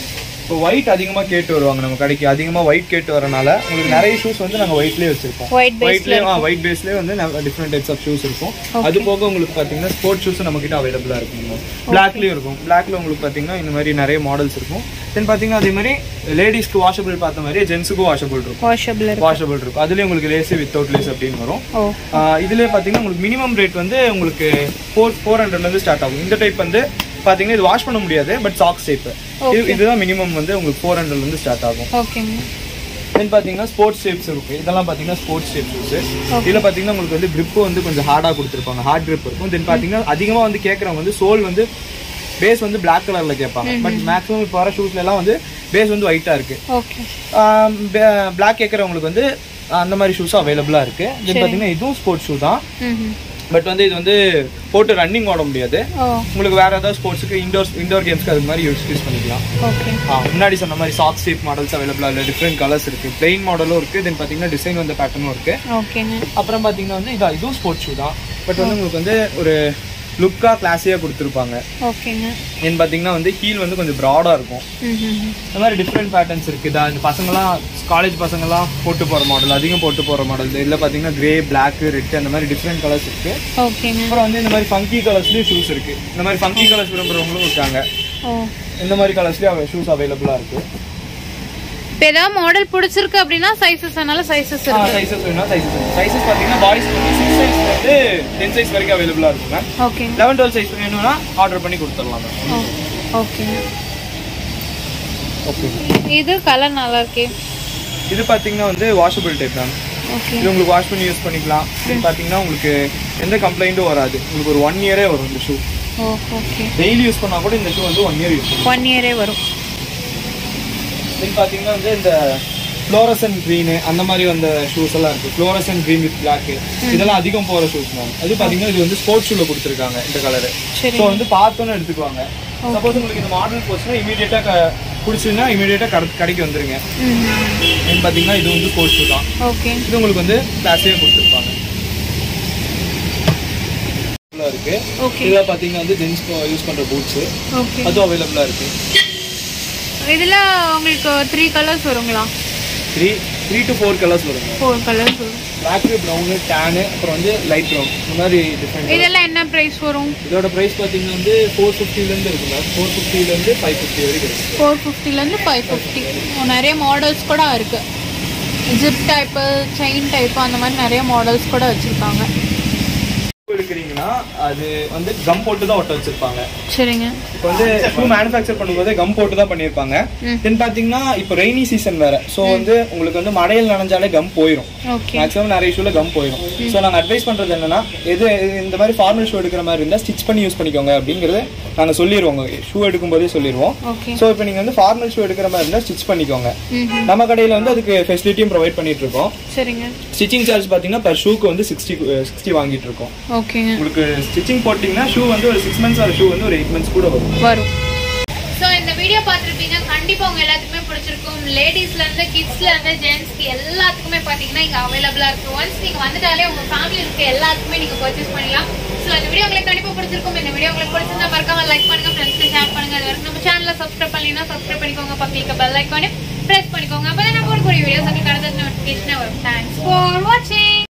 இப்போ ஒயிட் அதிகமா கேட்டு வருவாங்க நம்ம கடைக்கு, அதிகமா ஒயிட் கேட்டு வரனால உங்களுக்கு நிறைய ஷூஸ் வந்து நாங்க ஒயிட்லயே வச்சிருக்கோம். ஒயிட் பேஸ்லயே வந்து டிஃபரெண்ட் டைப்ஸ் ஆஃப் ஷூஸ் இருக்கும். அது போக உங்களுக்கு பாத்தீங்கன்னா ஸ்போர்ட்ஸ் ஷூஸ் நம்ம கிட்ட அவைலபிளா இருக்கும். பிளாக்லயும் இருக்கும். பிளாக்ல உங்களுக்கு பாத்தீங்கன்னா இந்த மாதிரி நிறைய மாடல்ஸ் இருக்கும். தென் பாத்தீங்கன்னா அதே மாதிரி லேடிஸ்க்கு வாஷபிள் பார்த்த மாதிரி ஜென்ஸுக்கும் வாஷபிள் இருக்கும். அதுலயே உங்களுக்கு லேஸ் வித்தவுட் லேஸ் அப்படின்னு வரும். இதுலயே பாத்தீங்கன்னா உங்களுக்கு மினிமம் ரேட் வந்து உங்களுக்கு 400 இருந்து ஸ்டார்ட் ஆகும். இந்த டைப் வந்து பாத்தீங்கன்னா இது வாஷ் பண்ண முடியாது, பட் சாக்ஸ் டைப். இதுதான் மினிமம் வந்து உங்களுக்கு 400 இருந்து ஸ்டார்ட் ஆகும். தென் பாத்தீங்கன்னா ஸ்போர்ட்ஸ் ஷேப்ஸ் இருக்கு. இதெல்லாம் பாத்தீங்கன்னா ஸ்போர்ட்ஸ் ஷேப் ஷூஸ். இதுல பாத்தீங்கன்னா உங்களுக்கு வந்து grip வந்து கொஞ்சம் ஹார்டா கொடுத்துருப்பாங்க, ஹார்ட் grip இருக்கும். தென் பாத்தீங்கன்னா அதிகமா வந்து கேட்கறவங்க வந்து சோல் வந்து பேஸ் வந்து பிளாக் கலர்ல கேட்பாங்க. பட் மேக்ஸிமம் இப்போ வர ஷூஸ்ல எல்லாம் வந்து பேஸ் வந்து ஒயிட்டா இருக்கு. பிளாக் கேட்கறவங்களுக்கு வந்து அந்த மாதிரி ஷூஸ் அவைலபிளா இருக்கு. தென் பாத்தீங்கன்னா இதுவும் ஸ்போர்ட்ஸ் ஷூ தான். பட் வந்து இது வந்து போட்டு ரன்னிங் ஓட முடியாது. உங்களுக்கு வேற ஏதாவது ஸ்போர்ட்ஸ்க்கு இண்டோர் கேம்ஸ்க்கு அது மாதிரி யூஸ் பண்ணிக்கலாம். முன்னாடி சொன்ன மாதிரி சாக்ஸ் ஷேப் மாடல்ஸ் அவைலபிளா இல்ல, டிஃபரெண்ட் கலர்ஸ் இருக்கு. பிளெயின் மாடலும் இருக்கு. தென் பாத்தீங்கன்னா டிசைன் வந்த பேட்டர்னும் இருக்கு. அப்புறம் பாத்தீங்கன்னா வந்து இதுவும் ஸ்போர்ட்ஸ் ஷூ தான். பட் வந்து உங்களுக்கு வந்து ஒரு லுக்கா கிளாஸியா கொடுத்துருப்பாங்க. ஏன்னு பாத்தீங்கன்னா வந்து ஹீல் வந்து கொஞ்சம் ப்ராடா இருக்கும். இந்த மாதிரி டிஃப்ரெண்ட் பேட்டர்ன்ஸ் இருக்கு. இந்த பசங்கலாம் காலேஜ் பசங்கலாம் போட்டு போற மாடல், அதிகம் போட்டு போற மாடல். இதுல பாத்தீங்கன்னா கிரே, பிளாக், ரெட் அந்த மாதிரி டிஃப்ரெண்ட் கலர்ஸ் இருக்கு. அப்புறம் வந்து இந்த மாதிரி ஃபங்கி கலர்ஸ்லயும் ஷூஸ் இருக்கு. இந்த மாதிரி ஃபங்கி கலர்ஸ் விரும்புறவங்களும் இருக்காங்க. இந்த மாதிரி கலர்ஸ்லயும் ஷூஸ் அவைலபிளா இருக்கு. இப்போ ஏதாவது மாடல் பிடிச்சிருக்கு அப்படின்னா சைஸஸ் பாத்தீங்கன்னா பாய்ஸ் 6 சைஸ் வந்து 10 சைஸ் வரைக்கும் அவைலபிளா இருக்கு மேம். ஓகே 11 12 சைஸ் வேணும்னா ஆர்டர் பண்ணி கொடுத்துடலாம் மேம். ஓகே இது கலர் நல்லா இருக்கு. இது பாத்தீங்கன்னா வந்து வாஷபிள் டைப் மேம். இது உங்களுக்கு வாஷ் பண்ணி யூஸ் பண்ணிக்கலாம். இது பாத்தீங்கன்னா உங்களுக்கு எந்த கம்ப்ளைண்ட்டும் வராது. உங்களுக்கு ஒரு 1 இயரே வரும் இந்த ஷூ. ஓகே டெய்லி யூஸ் பண்ணா கூட இந்த ஷூ வந்து 1 இயர் யூஸ் பண்ணலாம். 1 இயரே வரும். இது பாத்தீங்கன்னா வந்து இந்த ஃப்ளோரசன்ட் கிரீன் அந்த மாதிரி வந்த ஷூஸ் எல்லாம் இருக்கு. ஃப்ளோரசன்ட் கிரீன் வித் பிளாக் இதெல்லாம் அதிகம் போற ஷூஸ் மேம். அது பாத்தீங்கன்னா இது வந்து ஸ்போர்ட்ஸ் ஷூல கொடுத்துருக்காங்க இந்த கலர். ஸோ வந்து பார்த்தோன்னு எடுத்துக்குவாங்க. சப்போஸ் உங்களுக்கு இந்த மாடல் போச்சுன்னா இமீடியட்டா பிடிச்சுன்னா இமீடியட்டா கடைக்கு வந்துருங்க. பாத்தீங்கன்னா இது வந்து ஸ்போர்ட்ஸ் ஷூ தான். இது உங்களுக்கு வந்து கிளாஸே கொடுத்துருப்பாங்க. இருக்கு. இதுல பாத்தீங்கன்னா வந்து ஜென்ஸ் யூஸ் பண்ற பூட்ஸ் அதுவும் அவைலபிளா இருக்கு. இதுல உங்களுக்கு 3 கலர்ஸ் வருங்களா? 3 to 4 கலர்ஸ் வரும். 4 கலர்ஸ் வரும். Black, brown, tan அப்புறம் வந்து லைட் brown. இந்த மாதிரி டிஃபரெண்ட். இதெல்லாம் என்ன பிரைஸ் வரும்? இதோட பிரைஸ் பாத்தீங்கன்னா வந்து 450 ல இருந்து இருக்குங்க. 450 ல இருந்து 550 வரைக்கும் இருக்கு. 450 ல இருந்து 550. நிறைய மாடல்ஸ் கூட இருக்கு. ஜிப் டைப், செயின் டைப் அந்த மாதிரி நிறைய மாடல்ஸ் கூட வச்சிருக்காங்க. எடுக்கிறீங்கன்னா அது வந்து கம் போட்டு தான் ஒட்ட வச்சிருப்பாங்க. சரிங்க. இப்போ வந்து ஷூ மேனுஃபேக்சர் பண்ணும்போது கம் போட்டு தான் பண்ணிருப்பாங்க. தென் பாத்தீங்கன்னா இப்போ ரெய்னி சீசன் வேற. சோ வந்து உங்களுக்கு வந்து மழையில் நனைஞ்சாலே கம் போயிடும். மேக்ஸிமம் நிறைய ஷூல கம் போயிடும். ஸோ நாங்கள் அட்வைஸ் பண்றது என்னன்னா இந்த மாதிரி ஃபார்மல் ஷூ எடுக்கிற மாதிரி இருந்தால் ஸ்டிச் பண்ணி யூஸ் பண்ணிக்கோங்க அப்படிங்கறது நாங்கள் சொல்லிடுவோம். ஷூ எடுக்கும் போதே சொல்லிடுவோம். ஸோ இப்போ நீங்க வந்து ஃபார்மல் ஷூ எடுக்கிற மாதிரி இருந்தால் ஸ்டிச் பண்ணிக்கோங்க. நம்ம கடையில வந்து அதுக்கு ஃபெசிலிட்டியும் ப்ரொவைட் பண்ணிட்டு இருக்கோம். சரிங்க. ஸ்டிச்சிங் சார்ஜ் பாத்தீங்கன்னா per ஷூக்கு வந்து 60 வாங்கிட்டு இருக்கோம். உங்களுக்கு ஸ்டிச்சிங் போட்டீங்கன்னா ஷூ வந்து ஒரு 6 months ஷூ வந்து ஒரு 8 months கூட வரும். ஸோ இந்த வீடியோ பார்த்துருப்பீங்க. கண்டிப்பாக உங்க எல்லாத்துக்குமே பிடிச்சிருக்கும். லேடிஸ்ல இருந்து கிட்ஸ்ல இருந்து ஜென்ஸ்க்கு எல்லாத்துக்குமே பார்த்தீங்கன்னா இங்கே அவைலபிளா இருக்கு. ஒன்ஸ் நீங்க வந்துட்டாலே உங்க ஃபேமிலி இருக்க எல்லாத்துக்குமே நீங்க பர்ச்சேஸ் பண்ணலாம். ஸோ இந்த வீடியோ உங்களுக்கு கண்டிப்பாக பிடிச்சிருக்கும். இந்த வீடியோ உங்களுக்கு பிடிச்சிருந்தா மறக்காம லைக் பண்ணுங்க, ஃப்ரெண்ட்ஸ்க்கு ஷேர் பண்ணுங்க. அது வரைக்கும் நம்ம சேனலை சப்ஸ்கிரைப் பண்ணீங்கன்னா சப்ஸ்கிரைப் பண்ணிக்கோங்க. பக்கத்துல பெல் ஐகானை பிரஸ் பண்ணிக்கோங்க. அப்போ நம்ம ஒரு வீடியோஸ் உங்களுக்கு அடுத்த நோட்டிஃபிகேஷன் வரும். தேங்க்ஸ் ஃபார் வாட்சிங்.